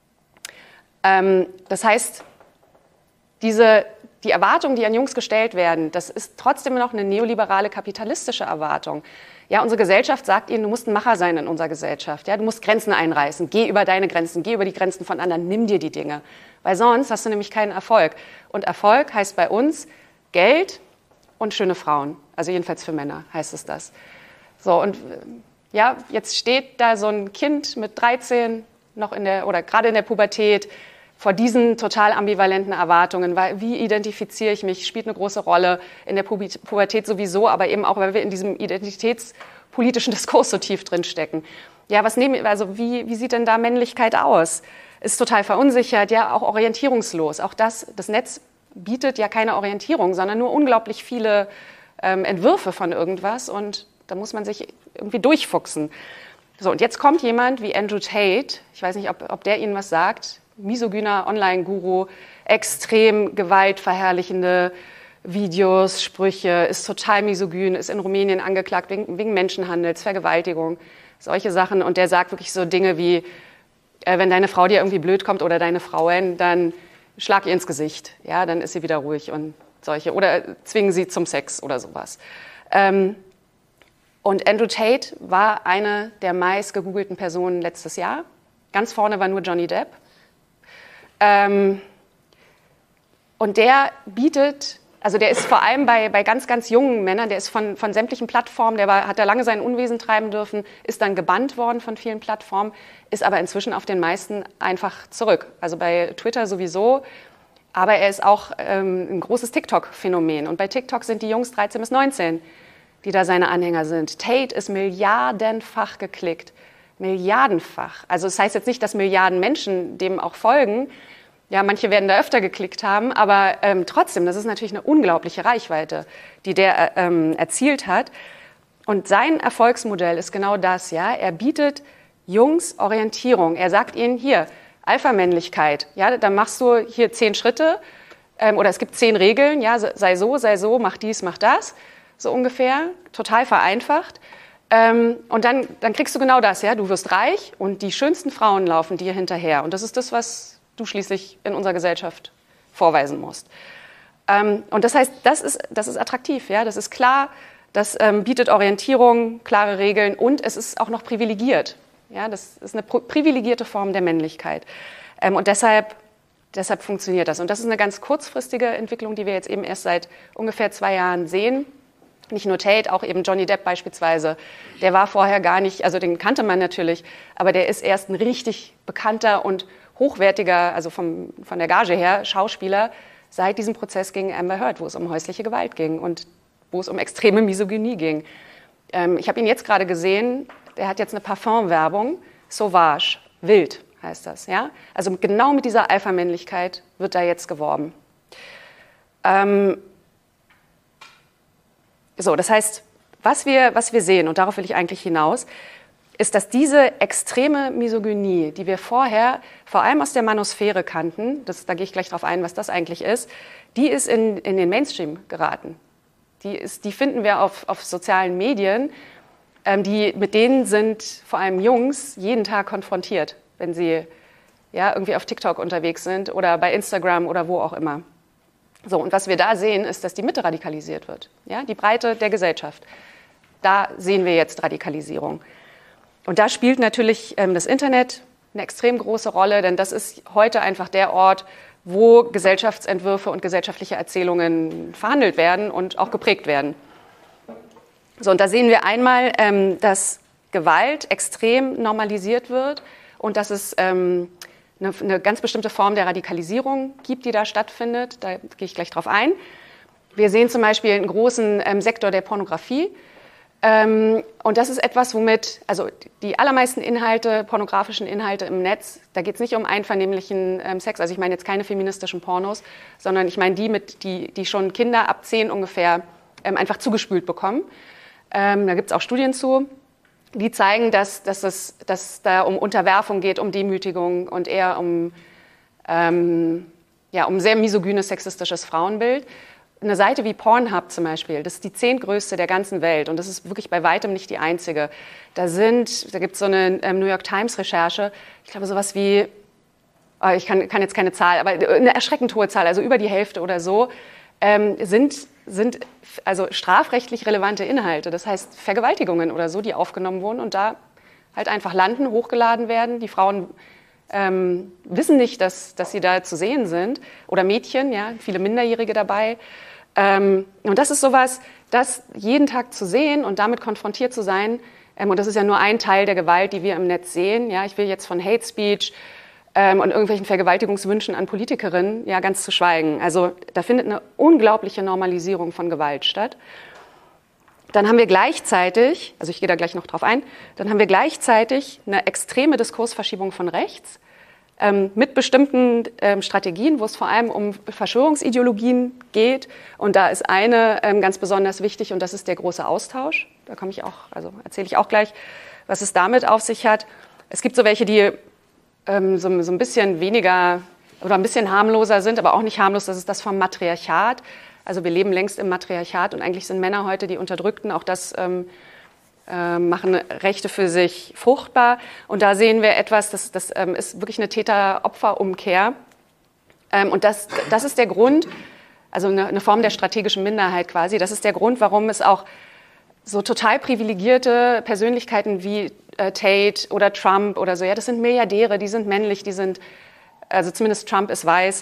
Ähm, das heißt, diese, die Erwartungen, die an Jungs gestellt werden, das ist trotzdem noch eine neoliberale kapitalistische Erwartung. Ja, unsere Gesellschaft sagt ihnen, du musst ein Macher sein in unserer Gesellschaft. Ja, du musst Grenzen einreißen, geh über deine Grenzen, geh über die Grenzen von anderen, nimm dir die Dinge. Weil sonst hast du nämlich keinen Erfolg. Und Erfolg heißt bei uns Geld und schöne Frauen. Also jedenfalls für Männer heißt es das. So, und ja, jetzt steht da so ein Kind mit dreizehn, noch in der, oder gerade in der Pubertät, vor diesen total ambivalenten Erwartungen, weil wie identifiziere ich mich, spielt eine große Rolle in der Pubertät sowieso, aber eben auch, weil wir in diesem identitätspolitischen Diskurs so tief drin stecken. Ja, was nehmen, also wie, wie sieht denn da Männlichkeit aus? Ist total verunsichert, ja, auch orientierungslos. Auch das, das Netz bietet ja keine Orientierung, sondern nur unglaublich viele ähm, Entwürfe von irgendwas und da muss man sich irgendwie durchfuchsen. So, und jetzt kommt jemand wie Andrew Tate, ich weiß nicht, ob, ob der Ihnen was sagt, misogyner Online-Guru, extrem gewaltverherrlichende Videos, Sprüche, ist total misogyn, ist in Rumänien angeklagt wegen, wegen Menschenhandels, Vergewaltigung, solche Sachen. Und der sagt wirklich so Dinge wie, äh, wenn deine Frau dir irgendwie blöd kommt oder deine Frauen, dann schlag ihr ins Gesicht, ja, dann ist sie wieder ruhig und solche. Oder zwingen sie zum Sex oder sowas. Ähm, und Andrew Tate war eine der meist gegoogelten Personen letztes Jahr. Ganz vorne war nur Johnny Depp. Ähm, und der bietet Also der ist vor allem bei, bei ganz, ganz jungen Männern, der ist von, von sämtlichen Plattformen, der war, hat da lange sein Unwesen treiben dürfen, ist dann gebannt worden von vielen Plattformen, ist aber inzwischen auf den meisten einfach zurück. Also bei Twitter sowieso, aber er ist auch ähm, ein großes TikTok-Phänomen. Und bei TikTok sind die Jungs dreizehn bis neunzehn, die da seine Anhänger sind. Tate ist milliardenfach geklickt, milliardenfach. Also das heißt jetzt nicht, dass Milliarden Menschen dem auch folgen. Ja, manche werden da öfter geklickt haben, aber ähm, trotzdem, das ist natürlich eine unglaubliche Reichweite, die der ähm, erzielt hat. Und sein Erfolgsmodell ist genau das, ja. Er bietet Jungs Orientierung. Er sagt ihnen, hier, Alpha-Männlichkeit, ja, dann machst du hier zehn Schritte ähm, oder es gibt zehn Regeln, ja, sei so, sei so, mach dies, mach das, so ungefähr, total vereinfacht. Ähm, und dann, dann kriegst du genau das, ja, du wirst reich und die schönsten Frauen laufen dir hinterher. Und das ist das, was du schließlich in unserer Gesellschaft vorweisen musst. Ähm, und das heißt, das ist, das ist attraktiv, ja, das ist klar, das ähm, bietet Orientierung, klare Regeln und es ist auch noch privilegiert. Ja, das ist eine privilegierte Form der Männlichkeit. Ähm, und deshalb, deshalb funktioniert das. Und das ist eine ganz kurzfristige Entwicklung, die wir jetzt eben erst seit ungefähr zwei Jahren sehen. Nicht nur Tate, auch eben Johnny Depp beispielsweise. Der war vorher gar nicht, also den kannte man natürlich, aber der ist erst ein richtig bekannter und hochwertiger, also vom, von der Gage her, Schauspieler, seit diesem Prozess gegen Amber Heard, wo es um häusliche Gewalt ging und wo es um extreme Misogynie ging. Ähm, ich habe ihn jetzt gerade gesehen, der hat jetzt eine Parfumwerbung, Sauvage, wild heißt das. Ja? Also genau mit dieser Alpha-Männlichkeit wird da jetzt geworben. Ähm, so, das heißt, was wir, was wir sehen, und darauf will ich eigentlich hinaus, ist, dass diese extreme Misogynie, die wir vorher vor allem aus der Manosphäre kannten, das, da gehe ich gleich drauf ein, was das eigentlich ist, die ist in, in den Mainstream geraten. Die, ist, die finden wir auf, auf sozialen Medien, ähm, die, mit denen sind vor allem Jungs jeden Tag konfrontiert, wenn sie ja, irgendwie auf TikTok unterwegs sind oder bei Instagram oder wo auch immer. So, und was wir da sehen, ist, dass die Mitte radikalisiert wird, ja, die Breite der Gesellschaft. Da sehen wir jetzt Radikalisierung. Und da spielt natürlich ähm, das Internet eine extrem große Rolle, denn das ist heute einfach der Ort, wo Gesellschaftsentwürfe und gesellschaftliche Erzählungen verhandelt werden und auch geprägt werden. So, und da sehen wir einmal, ähm, dass Gewalt extrem normalisiert wird und dass es ähm, eine, eine ganz bestimmte Form der Radikalisierung gibt, die da stattfindet. Da gehe ich gleich drauf ein. Wir sehen zum Beispiel einen großen ähm, Sektor der Pornografie. Ähm, und das ist etwas, womit, also die allermeisten Inhalte, pornografischen Inhalte im Netz, da geht es nicht um einvernehmlichen ähm, Sex, also ich meine jetzt keine feministischen Pornos, sondern ich meine die, mit, die, die schon Kinder ab zehn ungefähr ähm, einfach zugespült bekommen. Ähm, da gibt es auch Studien zu, die zeigen, dass, dass es dass da um Unterwerfung geht, um Demütigung und eher um, ähm, ja, um sehr misogynes, sexistisches Frauenbild. Eine Seite wie Pornhub zum Beispiel, das ist die zehntgrößte der ganzen Welt und das ist wirklich bei weitem nicht die einzige. Da sind, da gibt es so eine ähm, New York Times Recherche, ich glaube sowas wie, oh, ich kann, kann jetzt keine Zahl, aber eine erschreckend hohe Zahl, also über die Hälfte oder so, ähm, sind, sind also strafrechtlich relevante Inhalte. Das heißt Vergewaltigungen oder so, die aufgenommen wurden und da halt einfach landen, hochgeladen werden. Die Frauen ähm, wissen nicht, dass, dass sie da zu sehen sind oder Mädchen, ja, viele Minderjährige dabei. Ähm, und das ist sowas, das jeden Tag zu sehen und damit konfrontiert zu sein, ähm, und das ist ja nur ein Teil der Gewalt, die wir im Netz sehen. Ja, ich will jetzt von Hate Speech ähm, und irgendwelchen Vergewaltigungswünschen an Politikerinnen ja ganz zu schweigen. Also da findet eine unglaubliche Normalisierung von Gewalt statt. Dann haben wir gleichzeitig, also ich gehe da gleich noch drauf ein, dann haben wir gleichzeitig eine extreme Diskursverschiebung von rechts ähm, mit bestimmten ähm, Strategien, wo es vor allem um Verschwörungsideologien geht. Und da ist eine ähm, ganz besonders wichtig und das ist der große Austausch. Da komme ich auch, also erzähle ich auch gleich, was es damit auf sich hat. Es gibt so welche, die ähm, so, so ein bisschen weniger oder ein bisschen harmloser sind, aber auch nicht harmlos. Das ist das vom Matriarchat. Also wir leben längst im Matriarchat und eigentlich sind Männer heute die Unterdrückten. Auch das ähm, äh, machen Rechte für sich fruchtbar. Und da sehen wir etwas, das, das ähm, ist wirklich eine Täter-Opfer-Umkehr. Ähm, und das, das ist der Grund, also eine, eine Form der strategischen Minderheit quasi. Das ist der Grund, warum es auch so total privilegierte Persönlichkeiten wie äh, Tate oder Trump oder so, ja, das sind Milliardäre, die sind männlich, die sind, also zumindest Trump ist weiß,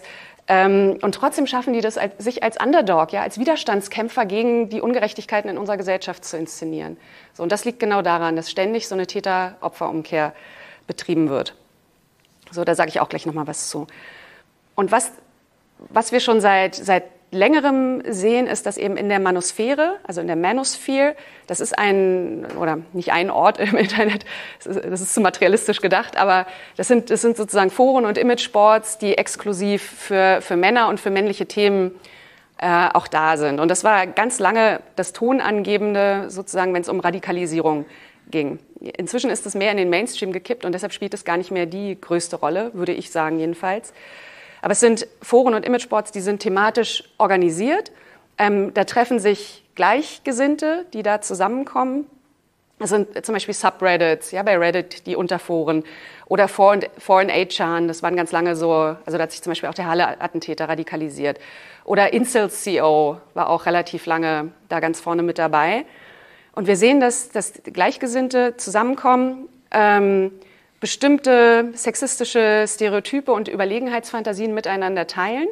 Ähm, und trotzdem schaffen die das, als, sich als Underdog, ja, als Widerstandskämpfer gegen die Ungerechtigkeiten in unserer Gesellschaft zu inszenieren. So, und das liegt genau daran, dass ständig so eine Täter-Opfer-Umkehr betrieben wird. So, da sage ich auch gleich nochmal was zu. Und was, was wir schon seit, seit längerem sehen, ist, dass eben in der Manosphäre, also in der Manosphere, das ist ein, oder nicht ein Ort im Internet, das ist, das ist zu materialistisch gedacht, aber das sind, das sind sozusagen Foren und Imageboards, die exklusiv für, für Männer und für männliche Themen äh, auch da sind. Und das war ganz lange das Tonangebende, sozusagen, wenn es um Radikalisierung ging. Inzwischen ist es mehr in den Mainstream gekippt und deshalb spielt es gar nicht mehr die größte Rolle, würde ich sagen jedenfalls. Aber es sind Foren und Imageboards, die sind thematisch organisiert. Ähm, da treffen sich Gleichgesinnte, die da zusammenkommen. Das sind zum Beispiel Subreddits, ja, bei Reddit die Unterforen oder Foreign aid chan, das waren ganz lange so, also da hat sich zum Beispiel auch der Halle-Attentäter radikalisiert. Oder Incel punkt co war auch relativ lange da ganz vorne mit dabei. Und wir sehen, dass, dass Gleichgesinnte zusammenkommen, ähm, bestimmte sexistische Stereotype und Überlegenheitsfantasien miteinander teilen.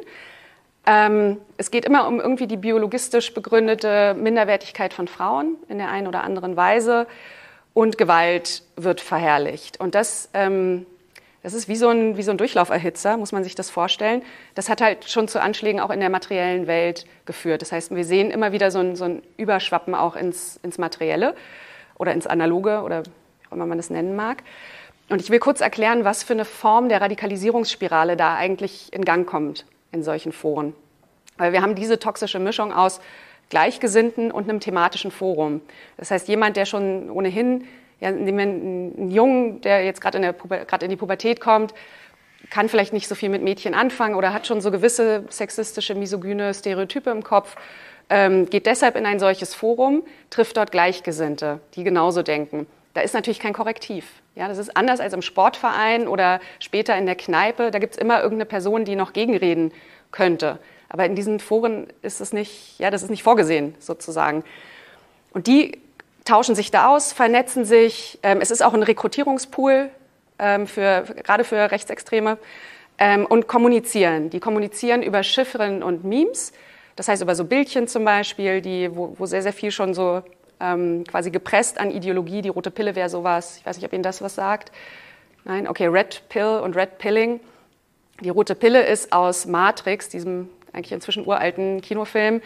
Ähm, es geht immer um irgendwie die biologistisch begründete Minderwertigkeit von Frauen in der einen oder anderen Weise und Gewalt wird verherrlicht. Und das, ähm, das ist wie so ein, wie so ein Durchlauferhitzer, muss man sich das vorstellen. Das hat halt schon zu Anschlägen auch in der materiellen Welt geführt. Das heißt, wir sehen immer wieder so ein, so ein Überschwappen auch ins, ins Materielle oder ins Analoge oder wie auch immer man das nennen mag. Und ich will kurz erklären, was für eine Form der Radikalisierungsspirale da eigentlich in Gang kommt in solchen Foren. Weil wir haben diese toxische Mischung aus Gleichgesinnten und einem thematischen Forum. Das heißt, jemand, der schon ohnehin, ja, nehmen wir einen Jungen, der jetzt gerade in, der Puber- gerade in die Pubertät kommt, kann vielleicht nicht so viel mit Mädchen anfangen oder hat schon so gewisse sexistische, misogyne Stereotype im Kopf, ähm, geht deshalb in ein solches Forum, trifft dort Gleichgesinnte, die genauso denken. Da ist natürlich kein Korrektiv. Ja, das ist anders als im Sportverein oder später in der Kneipe. Da gibt es immer irgendeine Person, die noch gegenreden könnte. Aber in diesen Foren ist es nicht, ja, das ist nicht vorgesehen sozusagen. Und die tauschen sich da aus, vernetzen sich. Ähm, es ist auch ein Rekrutierungspool ähm, für, gerade für Rechtsextreme ähm, und kommunizieren. Die kommunizieren über Chiffren und Memes. Das heißt über so Bildchen zum Beispiel, die, wo, wo sehr, sehr viel schon so Ähm, quasi gepresst an Ideologie. Die rote Pille wäre sowas. Ich weiß nicht, ob Ihnen das was sagt. Nein? Okay, Red Pill und Red Pilling. Die rote Pille ist aus Matrix, diesem eigentlich inzwischen uralten Kinofilm,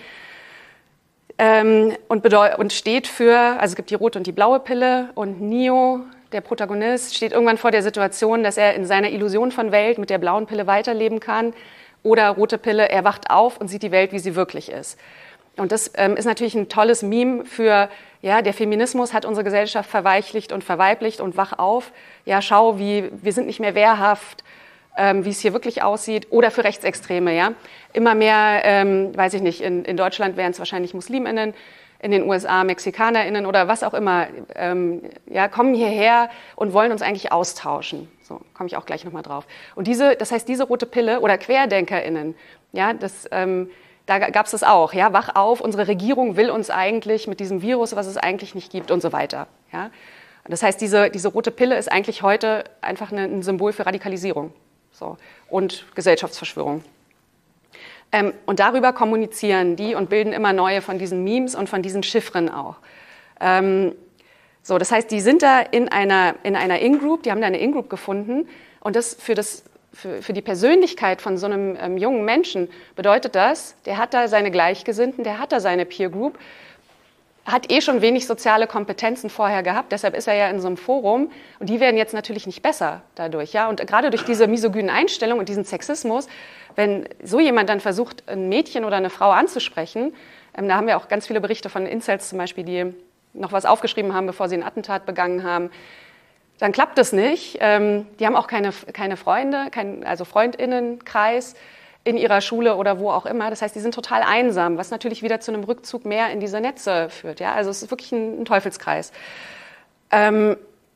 ähm, und, bedeu- und steht für, also es gibt die rote und die blaue Pille und Neo, der Protagonist, steht irgendwann vor der Situation, dass er in seiner Illusion von Welt mit der blauen Pille weiterleben kann oder rote Pille, er wacht auf und sieht die Welt, wie sie wirklich ist. Und das ähm, ist natürlich ein tolles Meme für, ja, der Feminismus hat unsere Gesellschaft verweichlicht und verweiblicht und wach auf. Ja, schau, wie, wir sind nicht mehr wehrhaft, ähm, wie es hier wirklich aussieht. Oder für Rechtsextreme, ja. Immer mehr, ähm, weiß ich nicht, in, in Deutschland wären es wahrscheinlich MuslimInnen, in den U S A MexikanerInnen oder was auch immer, ähm, ja, kommen hierher und wollen uns eigentlich austauschen. So, komme ich auch gleich nochmal drauf. Und diese, das heißt, diese rote Pille oder QuerdenkerInnen, ja, das, ähm, da gab es das auch, ja, wach auf, unsere Regierung will uns eigentlich mit diesem Virus, was es eigentlich nicht gibt und so weiter. Ja. Das heißt, diese, diese rote Pille ist eigentlich heute einfach eine, ein Symbol für Radikalisierung so, und Gesellschaftsverschwörung. Ähm, und darüber kommunizieren die und bilden immer neue von diesen Memes und von diesen Chiffren auch. Ähm, so, das heißt, die sind da in einer, in einer In-Group, die haben da eine In-Group gefunden und das für das Für, für die Persönlichkeit von so einem ähm, jungen Menschen bedeutet das, der hat da seine Gleichgesinnten, der hat da seine Peer Group, hat eh schon wenig soziale Kompetenzen vorher gehabt, deshalb ist er ja in so einem Forum und die werden jetzt natürlich nicht besser dadurch. Ja? Und gerade durch diese misogynen Einstellungen und diesen Sexismus, wenn so jemand dann versucht, ein Mädchen oder eine Frau anzusprechen, ähm, da haben wir auch ganz viele Berichte von Incels zum Beispiel, die noch was aufgeschrieben haben, bevor sie ein Attentat begangen haben, dann klappt es nicht. Ähm, die haben auch keine, keine Freunde, kein, also FreundInnenkreis in ihrer Schule oder wo auch immer. Das heißt, die sind total einsam, was natürlich wieder zu einem Rückzug mehr in diese Netze führt. Ja? Also es ist wirklich ein, ein Teufelskreis. Ähm,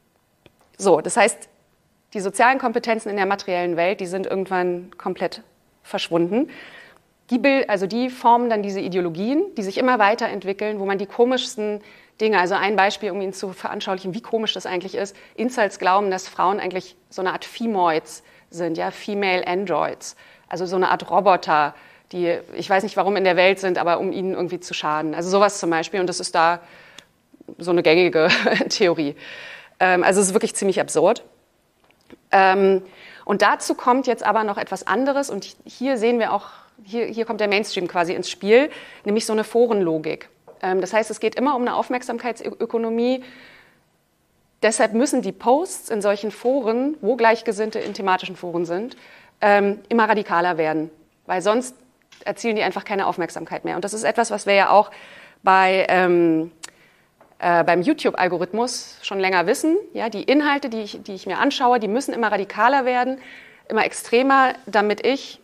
so, das heißt, die sozialen Kompetenzen in der materiellen Welt, die sind irgendwann komplett verschwunden. Die, Bild, also die formen dann diese Ideologien, die sich immer weiterentwickeln, wo man die komischsten Dinge, also ein Beispiel, um Ihnen zu veranschaulichen, wie komisch das eigentlich ist. Incels glauben, dass Frauen eigentlich so eine Art Femoids sind, ja, Female Androids. Also so eine Art Roboter, die, ich weiß nicht, warum in der Welt sind, aber um ihnen irgendwie zu schaden. Also sowas zum Beispiel. Und das ist da so eine gängige Theorie. Ähm, also es ist wirklich ziemlich absurd. Ähm, und dazu kommt jetzt aber noch etwas anderes. Und hier sehen wir auch, hier, hier kommt der Mainstream quasi ins Spiel, nämlich so eine Forenlogik. Ähm, das heißt, es geht immer um eine Aufmerksamkeitsökonomie. Deshalb müssen die Posts in solchen Foren, wo Gleichgesinnte in thematischen Foren sind, ähm, immer radikaler werden. Weil sonst erzielen die einfach keine Aufmerksamkeit mehr. Und das ist etwas, was wir ja auch bei, ähm, äh, beim YouTube-Algorithmus schon länger wissen. Ja, die Inhalte, die ich, die ich mir anschaue, die müssen immer radikaler werden, immer extremer, damit ich,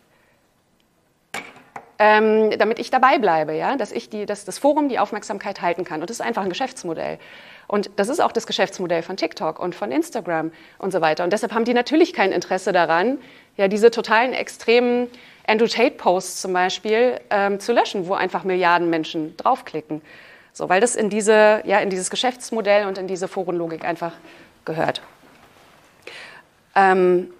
ähm, damit ich dabei bleibe, ja? Dass ich die, dass das Forum die Aufmerksamkeit halten kann. Und das ist einfach ein Geschäftsmodell. Und das ist auch das Geschäftsmodell von TikTok und von Instagram und so weiter. Und deshalb haben die natürlich kein Interesse daran, ja, diese totalen extremen Andrew Tate-Posts zum Beispiel ähm, zu löschen, wo einfach Milliarden Menschen draufklicken. So, weil das in, diese, ja, in dieses Geschäftsmodell und in diese Forenlogik einfach gehört. Ähm,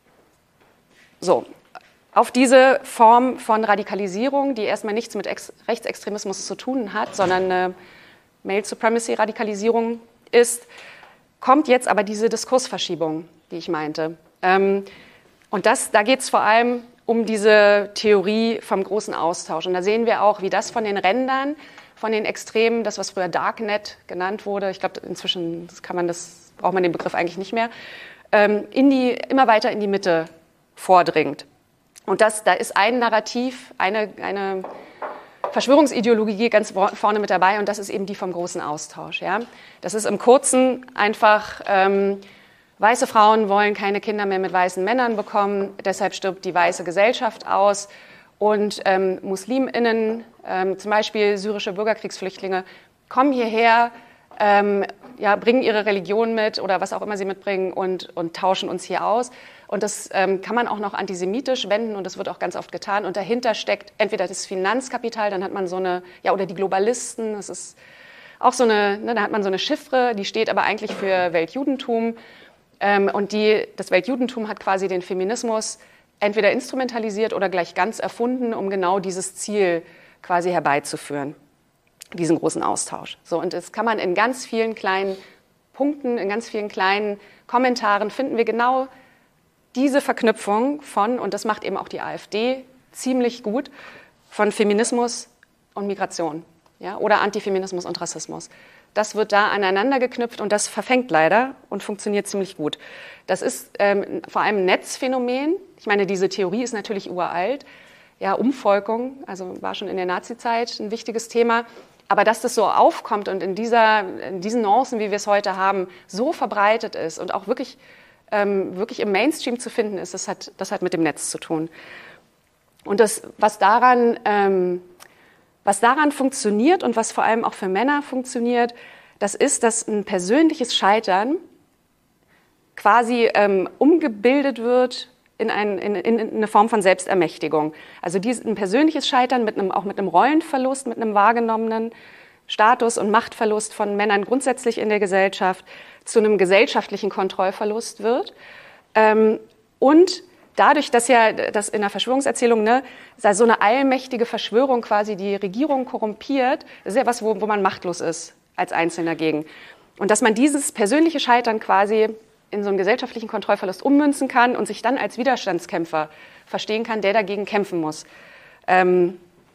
so, auf diese Form von Radikalisierung, die erstmal nichts mit Ex- Rechtsextremismus zu tun hat, sondern eine Male Supremacy-Radikalisierung ist, kommt jetzt aber diese Diskursverschiebung, die ich meinte. Ähm, und das, da geht es vor allem um diese Theorie vom großen Austausch. Und da sehen wir auch, wie das von den Rändern, von den Extremen, das, was früher Darknet genannt wurde, ich glaube, inzwischen kann man das, braucht man den Begriff eigentlich nicht mehr, ähm, in die, immer weiter in die Mitte vordringt. Und das, da ist ein Narrativ, eine, eine Verschwörungsideologie ganz vorne mit dabei, und das ist eben die vom großen Austausch. Ja? Das ist im Kurzen einfach, ähm, weiße Frauen wollen keine Kinder mehr mit weißen Männern bekommen, deshalb stirbt die weiße Gesellschaft aus. Und ähm, MuslimInnen, ähm, zum Beispiel syrische Bürgerkriegsflüchtlinge, kommen hierher, ähm, ja, bringen ihre Religion mit oder was auch immer sie mitbringen und, und tauschen uns hier aus. Und das ähm, kann man auch noch antisemitisch wenden, und das wird auch ganz oft getan. Und dahinter steckt entweder das Finanzkapital, dann hat man so eine, ja, oder die Globalisten, das ist auch so eine, ne, da hat man so eine Chiffre, die steht aber eigentlich für Weltjudentum. Ähm, und die, das Weltjudentum hat quasi den Feminismus entweder instrumentalisiert oder gleich ganz erfunden, um genau dieses Ziel quasi herbeizuführen, diesen großen Austausch. So, und das kann man in ganz vielen kleinen Punkten, in ganz vielen kleinen Kommentaren finden wir genau diese Verknüpfung von, und das macht eben auch die AfD ziemlich gut, von Feminismus und Migration, ja, oder Antifeminismus und Rassismus. Das wird da aneinander geknüpft, und das verfängt leider und funktioniert ziemlich gut. Das ist ähm, vor allem ein Netzphänomen. Ich meine, diese Theorie ist natürlich uralt. Ja, Umvolkung, also war schon in der Nazizeit ein wichtiges Thema. Aber dass das so aufkommt und in, dieser, in diesen Nuancen, wie wir es heute haben, so verbreitet ist und auch wirklich, ähm, wirklich im Mainstream zu finden ist, das hat, das hat mit dem Netz zu tun. Und das, was daran... Ähm, Was daran funktioniert und was vor allem auch für Männer funktioniert, das ist, dass ein persönliches Scheitern quasi ähm, umgebildet wird in, ein, in, in eine Form von Selbstermächtigung. Also dies, ein persönliches Scheitern mit einem, auch mit einem Rollenverlust, mit einem wahrgenommenen Status- und Machtverlust von Männern grundsätzlich in der Gesellschaft zu einem gesellschaftlichen Kontrollverlust wird. Ähm, und Dadurch, dass ja das in der Verschwörungserzählung, ne, so eine allmächtige Verschwörung quasi die Regierung korrumpiert, das ist ja was, wo, wo man machtlos ist als Einzelner gegen. Und dass man dieses persönliche Scheitern quasi in so einen gesellschaftlichen Kontrollverlust ummünzen kann und sich dann als Widerstandskämpfer verstehen kann, der dagegen kämpfen muss. Ähm,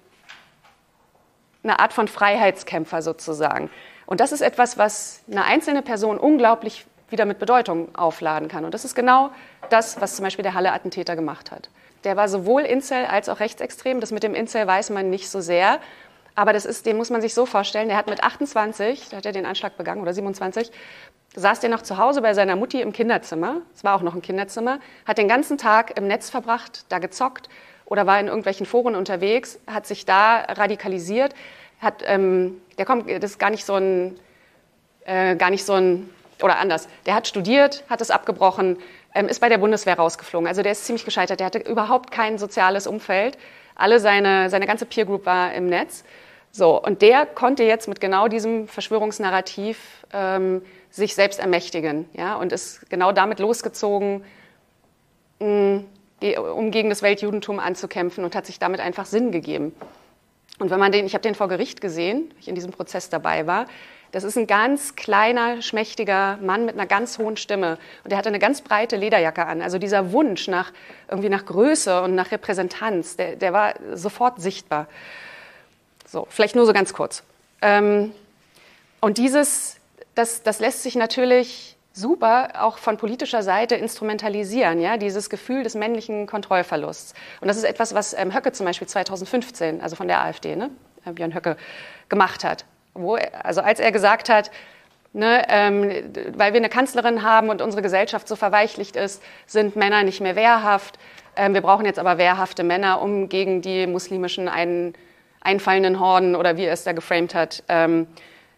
eine Art von Freiheitskämpfer sozusagen. Und das ist etwas, was eine einzelne Person unglaublich wieder mit Bedeutung aufladen kann. Und das ist genau das, was zum Beispiel der Halle-Attentäter gemacht hat. Der war sowohl Incel als auch rechtsextrem. Das mit dem Incel weiß man nicht so sehr. Aber das ist, den muss man sich so vorstellen, der hat mit achtundzwanzig, da hat er den Anschlag begangen, oder siebenundzwanzig, saß der noch zu Hause bei seiner Mutti im Kinderzimmer. Es war auch noch ein Kinderzimmer. Hat den ganzen Tag im Netz verbracht, da gezockt oder war in irgendwelchen Foren unterwegs, hat sich da radikalisiert. Hat, ähm, der kommt, das ist gar nicht so ein, äh, gar nicht so ein, oder anders, der hat studiert, hat es abgebrochen, ähm, ist bei der Bundeswehr rausgeflogen. Also der ist ziemlich gescheitert, der hatte überhaupt kein soziales Umfeld. Alle seine, seine ganze Peer Group war im Netz. So, und der konnte jetzt mit genau diesem Verschwörungsnarrativ ähm, sich selbst ermächtigen, ja, und ist genau damit losgezogen, mh, um gegen das Weltjudentum anzukämpfen und hat sich damit einfach Sinn gegeben. Und wenn man den, ich habe den vor Gericht gesehen, weil ich in diesem Prozess dabei war, das ist ein ganz kleiner, schmächtiger Mann mit einer ganz hohen Stimme. Und der hatte eine ganz breite Lederjacke an. Also dieser Wunsch nach, irgendwie nach Größe und nach Repräsentanz, der, der war sofort sichtbar. So, vielleicht nur so ganz kurz. Ähm, und dieses, das, das lässt sich natürlich super auch von politischer Seite instrumentalisieren, ja, dieses Gefühl des männlichen Kontrollverlusts. Und das ist etwas, was ähm, Höcke zum Beispiel zweitausendfünfzehn, also von der AfD, ne, Björn Höcke, gemacht hat. Wo, also als er gesagt hat, ne, ähm, weil wir eine Kanzlerin haben und unsere Gesellschaft so verweichlicht ist, sind Männer nicht mehr wehrhaft. Ähm, wir brauchen jetzt aber wehrhafte Männer, um gegen die muslimischen ein, einfallenden Horden oder wie er es da geframed hat, ähm,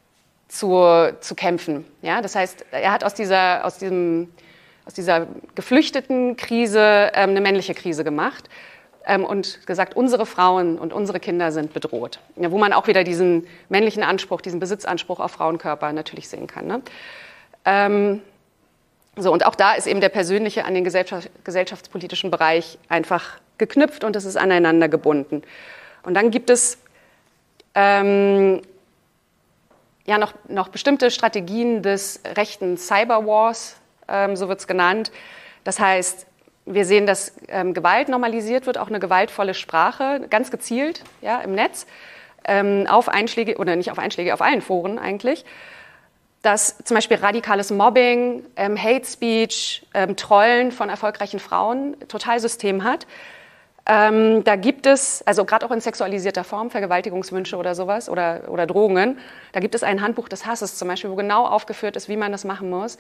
zu, zu kämpfen. Ja, das heißt, er hat aus dieser, aus diesem, aus dieser geflüchteten Krise ähm, eine männliche Krise gemacht. Und gesagt, unsere Frauen und unsere Kinder sind bedroht. Ja, wo man auch wieder diesen männlichen Anspruch, diesen Besitzanspruch auf Frauenkörper natürlich sehen kann. Ne? Ähm, so, und auch da ist eben der persönliche an den gesellschaft, gesellschaftspolitischen Bereich einfach geknüpft und es ist aneinander gebunden. Und dann gibt es ähm, ja noch, noch bestimmte Strategien des rechten Cyberwars, ähm, so wird es genannt. Das heißt, wir sehen, dass ähm, Gewalt normalisiert wird, auch eine gewaltvolle Sprache, ganz gezielt, ja, im Netz, ähm, auf Einschläge, oder nicht auf Einschläge, auf allen Foren eigentlich, dass zum Beispiel radikales Mobbing, ähm, Hate Speech, ähm, Trollen von erfolgreichen Frauen total System hat. Ähm, da gibt es, also gerade auch in sexualisierter Form, Vergewaltigungswünsche oder sowas oder, oder Drohungen, da gibt es ein Handbuch des Hasses zum Beispiel, wo genau aufgeführt ist, wie man das machen muss.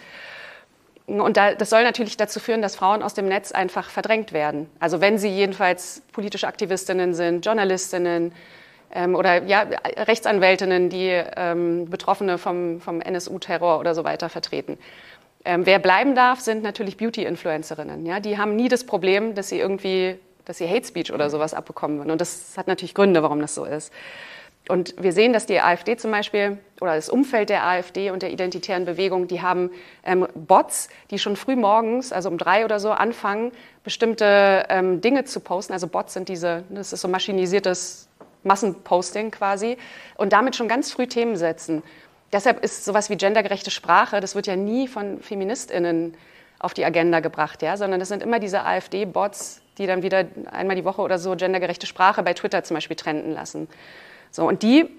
Und da, das soll natürlich dazu führen, dass Frauen aus dem Netz einfach verdrängt werden. Also wenn sie jedenfalls politische Aktivistinnen sind, Journalistinnen ähm, oder ja, Rechtsanwältinnen, die ähm, Betroffene vom, vom N S U-Terror oder so weiter vertreten. Ähm, wer bleiben darf, sind natürlich Beauty-Influencerinnen. Ja? Die haben nie das Problem, dass sie irgendwie, dass sie Hate Speech oder sowas abbekommen würden. Und das hat natürlich Gründe, warum das so ist. Und wir sehen, dass die AfD zum Beispiel oder das Umfeld der AfD und der identitären Bewegung, die haben ähm, Bots, die schon früh morgens, also um drei oder so, anfangen, bestimmte ähm, Dinge zu posten. Also Bots sind diese, das ist so maschinisiertes Massenposting quasi und damit schon ganz früh Themen setzen. Deshalb ist sowas wie gendergerechte Sprache, das wird ja nie von FeministInnen auf die Agenda gebracht, ja, sondern das sind immer diese AfD-Bots, die dann wieder einmal die Woche oder so gendergerechte Sprache bei Twitter zum Beispiel trenden lassen. So, und die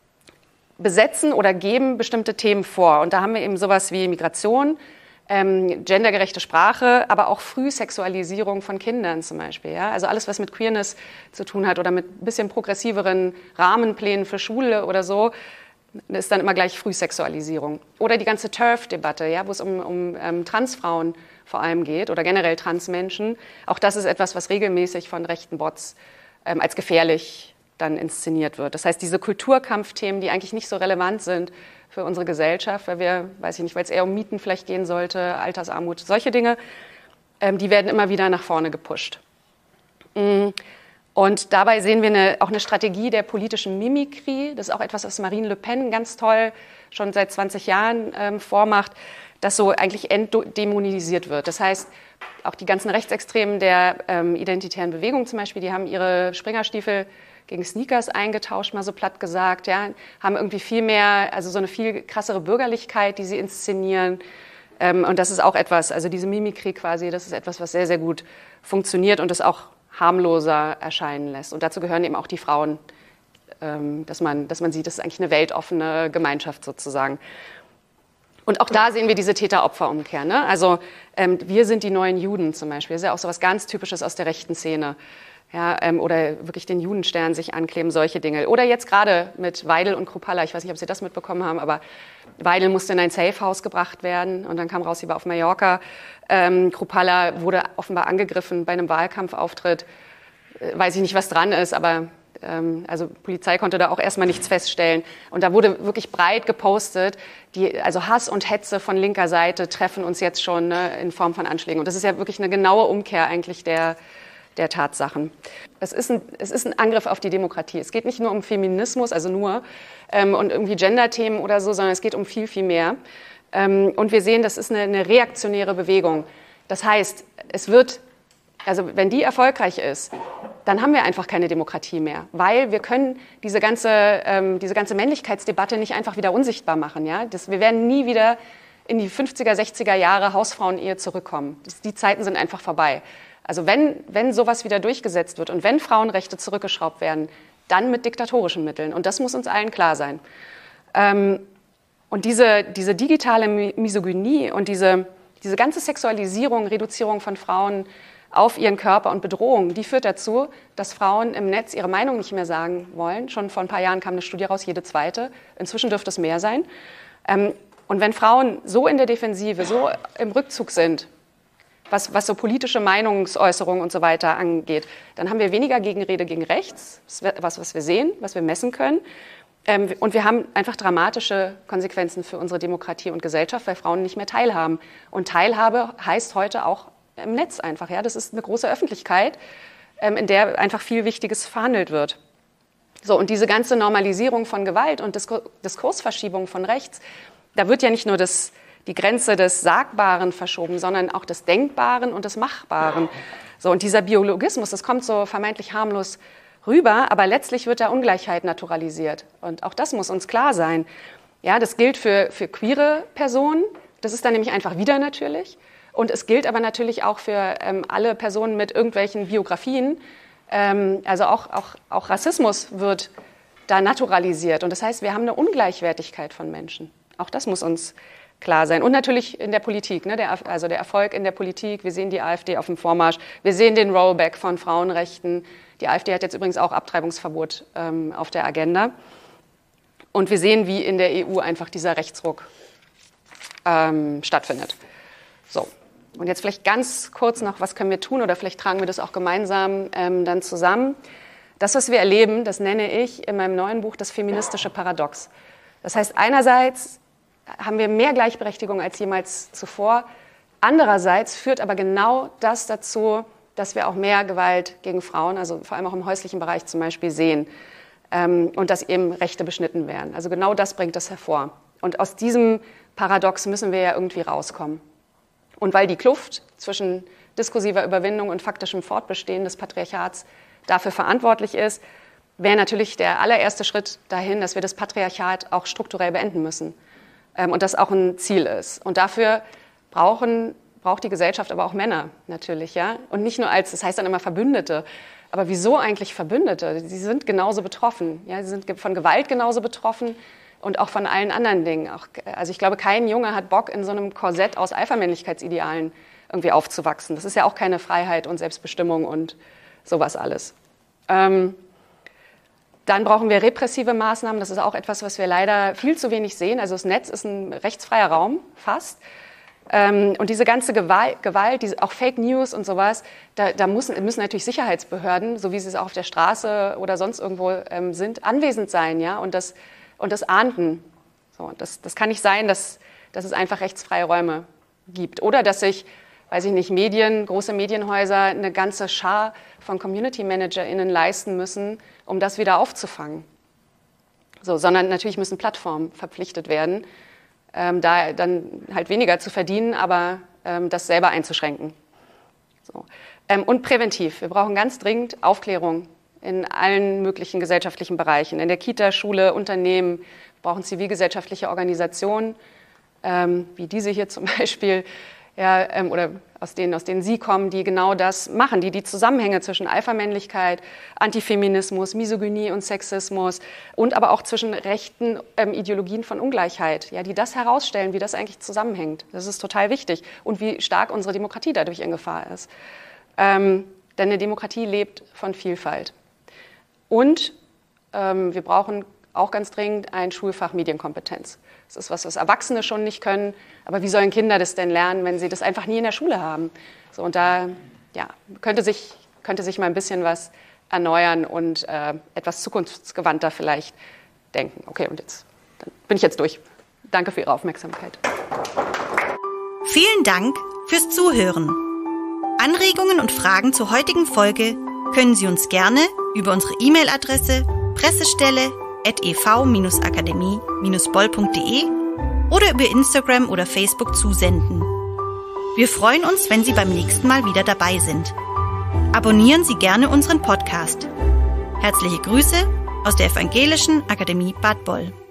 besetzen oder geben bestimmte Themen vor. Und da haben wir eben sowas wie Migration, ähm, gendergerechte Sprache, aber auch Frühsexualisierung von Kindern zum Beispiel. Ja? Also alles, was mit Queerness zu tun hat oder mit ein bisschen progressiveren Rahmenplänen für Schule oder so, ist dann immer gleich Frühsexualisierung. Oder die ganze TERF-Debatte, ja, wo es um, um ähm, Transfrauen vor allem geht oder generell Transmenschen. Auch das ist etwas, was regelmäßig von rechten Bots ähm, als gefährlich dann inszeniert wird. Das heißt, diese Kulturkampfthemen, die eigentlich nicht so relevant sind für unsere Gesellschaft, weil wir, weiß ich nicht, weil es eher um Mieten vielleicht gehen sollte, Altersarmut, solche Dinge, ähm, die werden immer wieder nach vorne gepusht. Und dabei sehen wir eine, auch eine Strategie der politischen Mimikrie. Das ist auch etwas, was Marine Le Pen ganz toll schon seit zwanzig Jahren ähm, vormacht, dass so eigentlich entdämonisiert wird. Das heißt, auch die ganzen Rechtsextremen der ähm, identitären Bewegung zum Beispiel, die haben ihre Springerstiefel gegen Sneakers eingetauscht, mal so platt gesagt, ja, haben irgendwie viel mehr, also so eine viel krassere Bürgerlichkeit, die sie inszenieren. Ähm, und das ist auch etwas, also diese Mimikrie quasi, das ist etwas, was sehr, sehr gut funktioniert und das auch harmloser erscheinen lässt. Und dazu gehören eben auch die Frauen, ähm, dass man, dass man sieht, das ist eigentlich eine weltoffene Gemeinschaft sozusagen. Und auch da sehen wir diese Täter-Opfer-Umkehr. Ne? Also ähm, wir sind die neuen Juden zum Beispiel. Das ist ja auch so was ganz Typisches aus der rechten Szene. Ja, ähm, oder wirklich den Judenstern sich ankleben, solche Dinge. Oder jetzt gerade mit Weidel und Kruppalla, ich weiß nicht, ob Sie das mitbekommen haben, aber Weidel musste in ein Safehouse gebracht werden und dann kam raus, sie war auf Mallorca. Ähm, Kruppalla wurde offenbar angegriffen bei einem Wahlkampfauftritt. Äh, weiß ich nicht, was dran ist, aber ähm, also Polizei konnte da auch erstmal nichts feststellen. Und da wurde wirklich breit gepostet, die, also Hass und Hetze von linker Seite treffen uns jetzt schon, ne, in Form von Anschlägen. Und das ist ja wirklich eine genaue Umkehr eigentlich der der Tatsachen. Es ist, ein, es ist ein Angriff auf die Demokratie. Es geht nicht nur um Feminismus, also nur, ähm, und irgendwie Gender-Themen oder so, sondern es geht um viel, viel mehr. Ähm, und wir sehen, das ist eine, eine reaktionäre Bewegung. Das heißt, es wird Also wenn die erfolgreich ist, dann haben wir einfach keine Demokratie mehr, weil wir können diese ganze, ähm, diese ganze Männlichkeitsdebatte nicht einfach wieder unsichtbar machen. Ja? Das, wir werden nie wieder in die fünfziger, sechziger Jahre Hausfrauen-Ehe zurückkommen. Das, die Zeiten sind einfach vorbei. Also wenn, wenn sowas wieder durchgesetzt wird und wenn Frauenrechte zurückgeschraubt werden, dann mit diktatorischen Mitteln. Und das muss uns allen klar sein. Ähm, und diese, diese digitale Misogynie und diese, diese ganze Sexualisierung, Reduzierung von Frauen auf ihren Körper und Bedrohung, die führt dazu, dass Frauen im Netz ihre Meinung nicht mehr sagen wollen. Schon vor ein paar Jahren kam eine Studie raus, jede zweite. Inzwischen dürfte es mehr sein. Ähm, und wenn Frauen so in der Defensive, so im Rückzug sind, was, was so politische Meinungsäußerungen und so weiter angeht, dann haben wir weniger Gegenrede gegen rechts, was, was wir sehen, was wir messen können. Ähm, und wir haben einfach dramatische Konsequenzen für unsere Demokratie und Gesellschaft, weil Frauen nicht mehr teilhaben. Und Teilhabe heißt heute auch im Netz einfach. Ja? Das ist eine große Öffentlichkeit, ähm, in der einfach viel Wichtiges verhandelt wird. So, und diese ganze Normalisierung von Gewalt und Diskur- Diskursverschiebung von rechts, da wird ja nicht nur das, die Grenze des Sagbaren verschoben, sondern auch des Denkbaren und des Machbaren. So, und dieser Biologismus, das kommt so vermeintlich harmlos rüber, aber letztlich wird da Ungleichheit naturalisiert. Und auch das muss uns klar sein. Ja, das gilt für, für queere Personen, das ist dann nämlich einfach wieder natürlich. Und es gilt aber natürlich auch für ähm, alle Personen mit irgendwelchen Biografien. Ähm, also auch, auch, auch Rassismus wird da naturalisiert. Und das heißt, wir haben eine Ungleichwertigkeit von Menschen. Auch das muss uns klar sein. Und natürlich in der Politik, ne? der, also der Erfolg in der Politik. Wir sehen die AfD auf dem Vormarsch. Wir sehen den Rollback von Frauenrechten. Die AfD hat jetzt übrigens auch Abtreibungsverbot ähm, auf der Agenda. Und wir sehen, wie in der E U einfach dieser Rechtsruck ähm, stattfindet. So. Und jetzt vielleicht ganz kurz noch, was können wir tun oder vielleicht tragen wir das auch gemeinsam ähm, dann zusammen. Das, was wir erleben, das nenne ich in meinem neuen Buch das feministische Paradox. Das heißt, einerseits haben wir mehr Gleichberechtigung als jemals zuvor. Andererseits führt aber genau das dazu, dass wir auch mehr Gewalt gegen Frauen, also vor allem auch im häuslichen Bereich zum Beispiel, sehen. Ähm, und dass eben Rechte beschnitten werden. Also genau das bringt das hervor. Und aus diesem Paradox müssen wir ja irgendwie rauskommen. Und weil die Kluft zwischen diskursiver Überwindung und faktischem Fortbestehen des Patriarchats dafür verantwortlich ist, wäre natürlich der allererste Schritt dahin, dass wir das Patriarchat auch strukturell beenden müssen. Ähm, und das auch ein Ziel ist. Und dafür brauchen, braucht die Gesellschaft aber auch Männer natürlich. Ja? Und nicht nur als, das heißt dann immer Verbündete. Aber wieso eigentlich Verbündete? Sie sind genauso betroffen. Ja? Sie sind von Gewalt genauso betroffen. Und auch von allen anderen Dingen. Auch, also ich glaube, kein Junge hat Bock, in so einem Korsett aus Alpha-Männlichkeitsidealen irgendwie aufzuwachsen. Das ist ja auch keine Freiheit und Selbstbestimmung und sowas alles. Ähm, dann brauchen wir repressive Maßnahmen. Das ist auch etwas, was wir leider viel zu wenig sehen. Also das Netz ist ein rechtsfreier Raum, fast. Ähm, und diese ganze Gewalt, Gewalt diese, auch Fake News und sowas, da, da müssen, müssen natürlich Sicherheitsbehörden, so wie sie es auch auf der Straße oder sonst irgendwo ähm, sind, anwesend sein, ja, und das Und das ahnden. So, das, das kann nicht sein, dass, dass es einfach rechtsfreie Räume gibt. Oder dass sich, weiß ich nicht, Medien, große Medienhäuser eine ganze Schar von Community-ManagerInnen leisten müssen, um das wieder aufzufangen. So, sondern natürlich müssen Plattformen verpflichtet werden, ähm, da dann halt weniger zu verdienen, aber ähm, das selber einzuschränken. So. Ähm, und präventiv. Wir brauchen ganz dringend Aufklärung in allen möglichen gesellschaftlichen Bereichen. In der Kita, Schule, Unternehmen, brauchen zivilgesellschaftliche Organisationen, ähm, wie diese hier zum Beispiel, ja, ähm, oder aus denen, aus denen Sie kommen, die genau das machen, die die Zusammenhänge zwischen Alpha-Männlichkeit, Antifeminismus, Misogynie und Sexismus und aber auch zwischen rechten ähm, Ideologien von Ungleichheit, ja, die das herausstellen, wie das eigentlich zusammenhängt. Das ist total wichtig und wie stark unsere Demokratie dadurch in Gefahr ist. Ähm, denn eine Demokratie lebt von Vielfalt. Und ähm, wir brauchen auch ganz dringend ein Schulfach Medienkompetenz. Das ist was, was Erwachsene schon nicht können. Aber wie sollen Kinder das denn lernen, wenn sie das einfach nie in der Schule haben? So, und da ja, könnte, sich, könnte sich mal ein bisschen was erneuern und äh, etwas zukunftsgewandter vielleicht denken. Okay, und jetzt dann bin ich jetzt durch. Danke für Ihre Aufmerksamkeit. Vielen Dank fürs Zuhören. Anregungen und Fragen zur heutigen Folge können Sie uns gerne über unsere E-Mail-Adresse pressestelle at e v akademie boll punkt de oder über Instagram oder Facebook zusenden. Wir freuen uns, wenn Sie beim nächsten Mal wieder dabei sind. Abonnieren Sie gerne unseren Podcast. Herzliche Grüße aus der Evangelischen Akademie Bad Boll.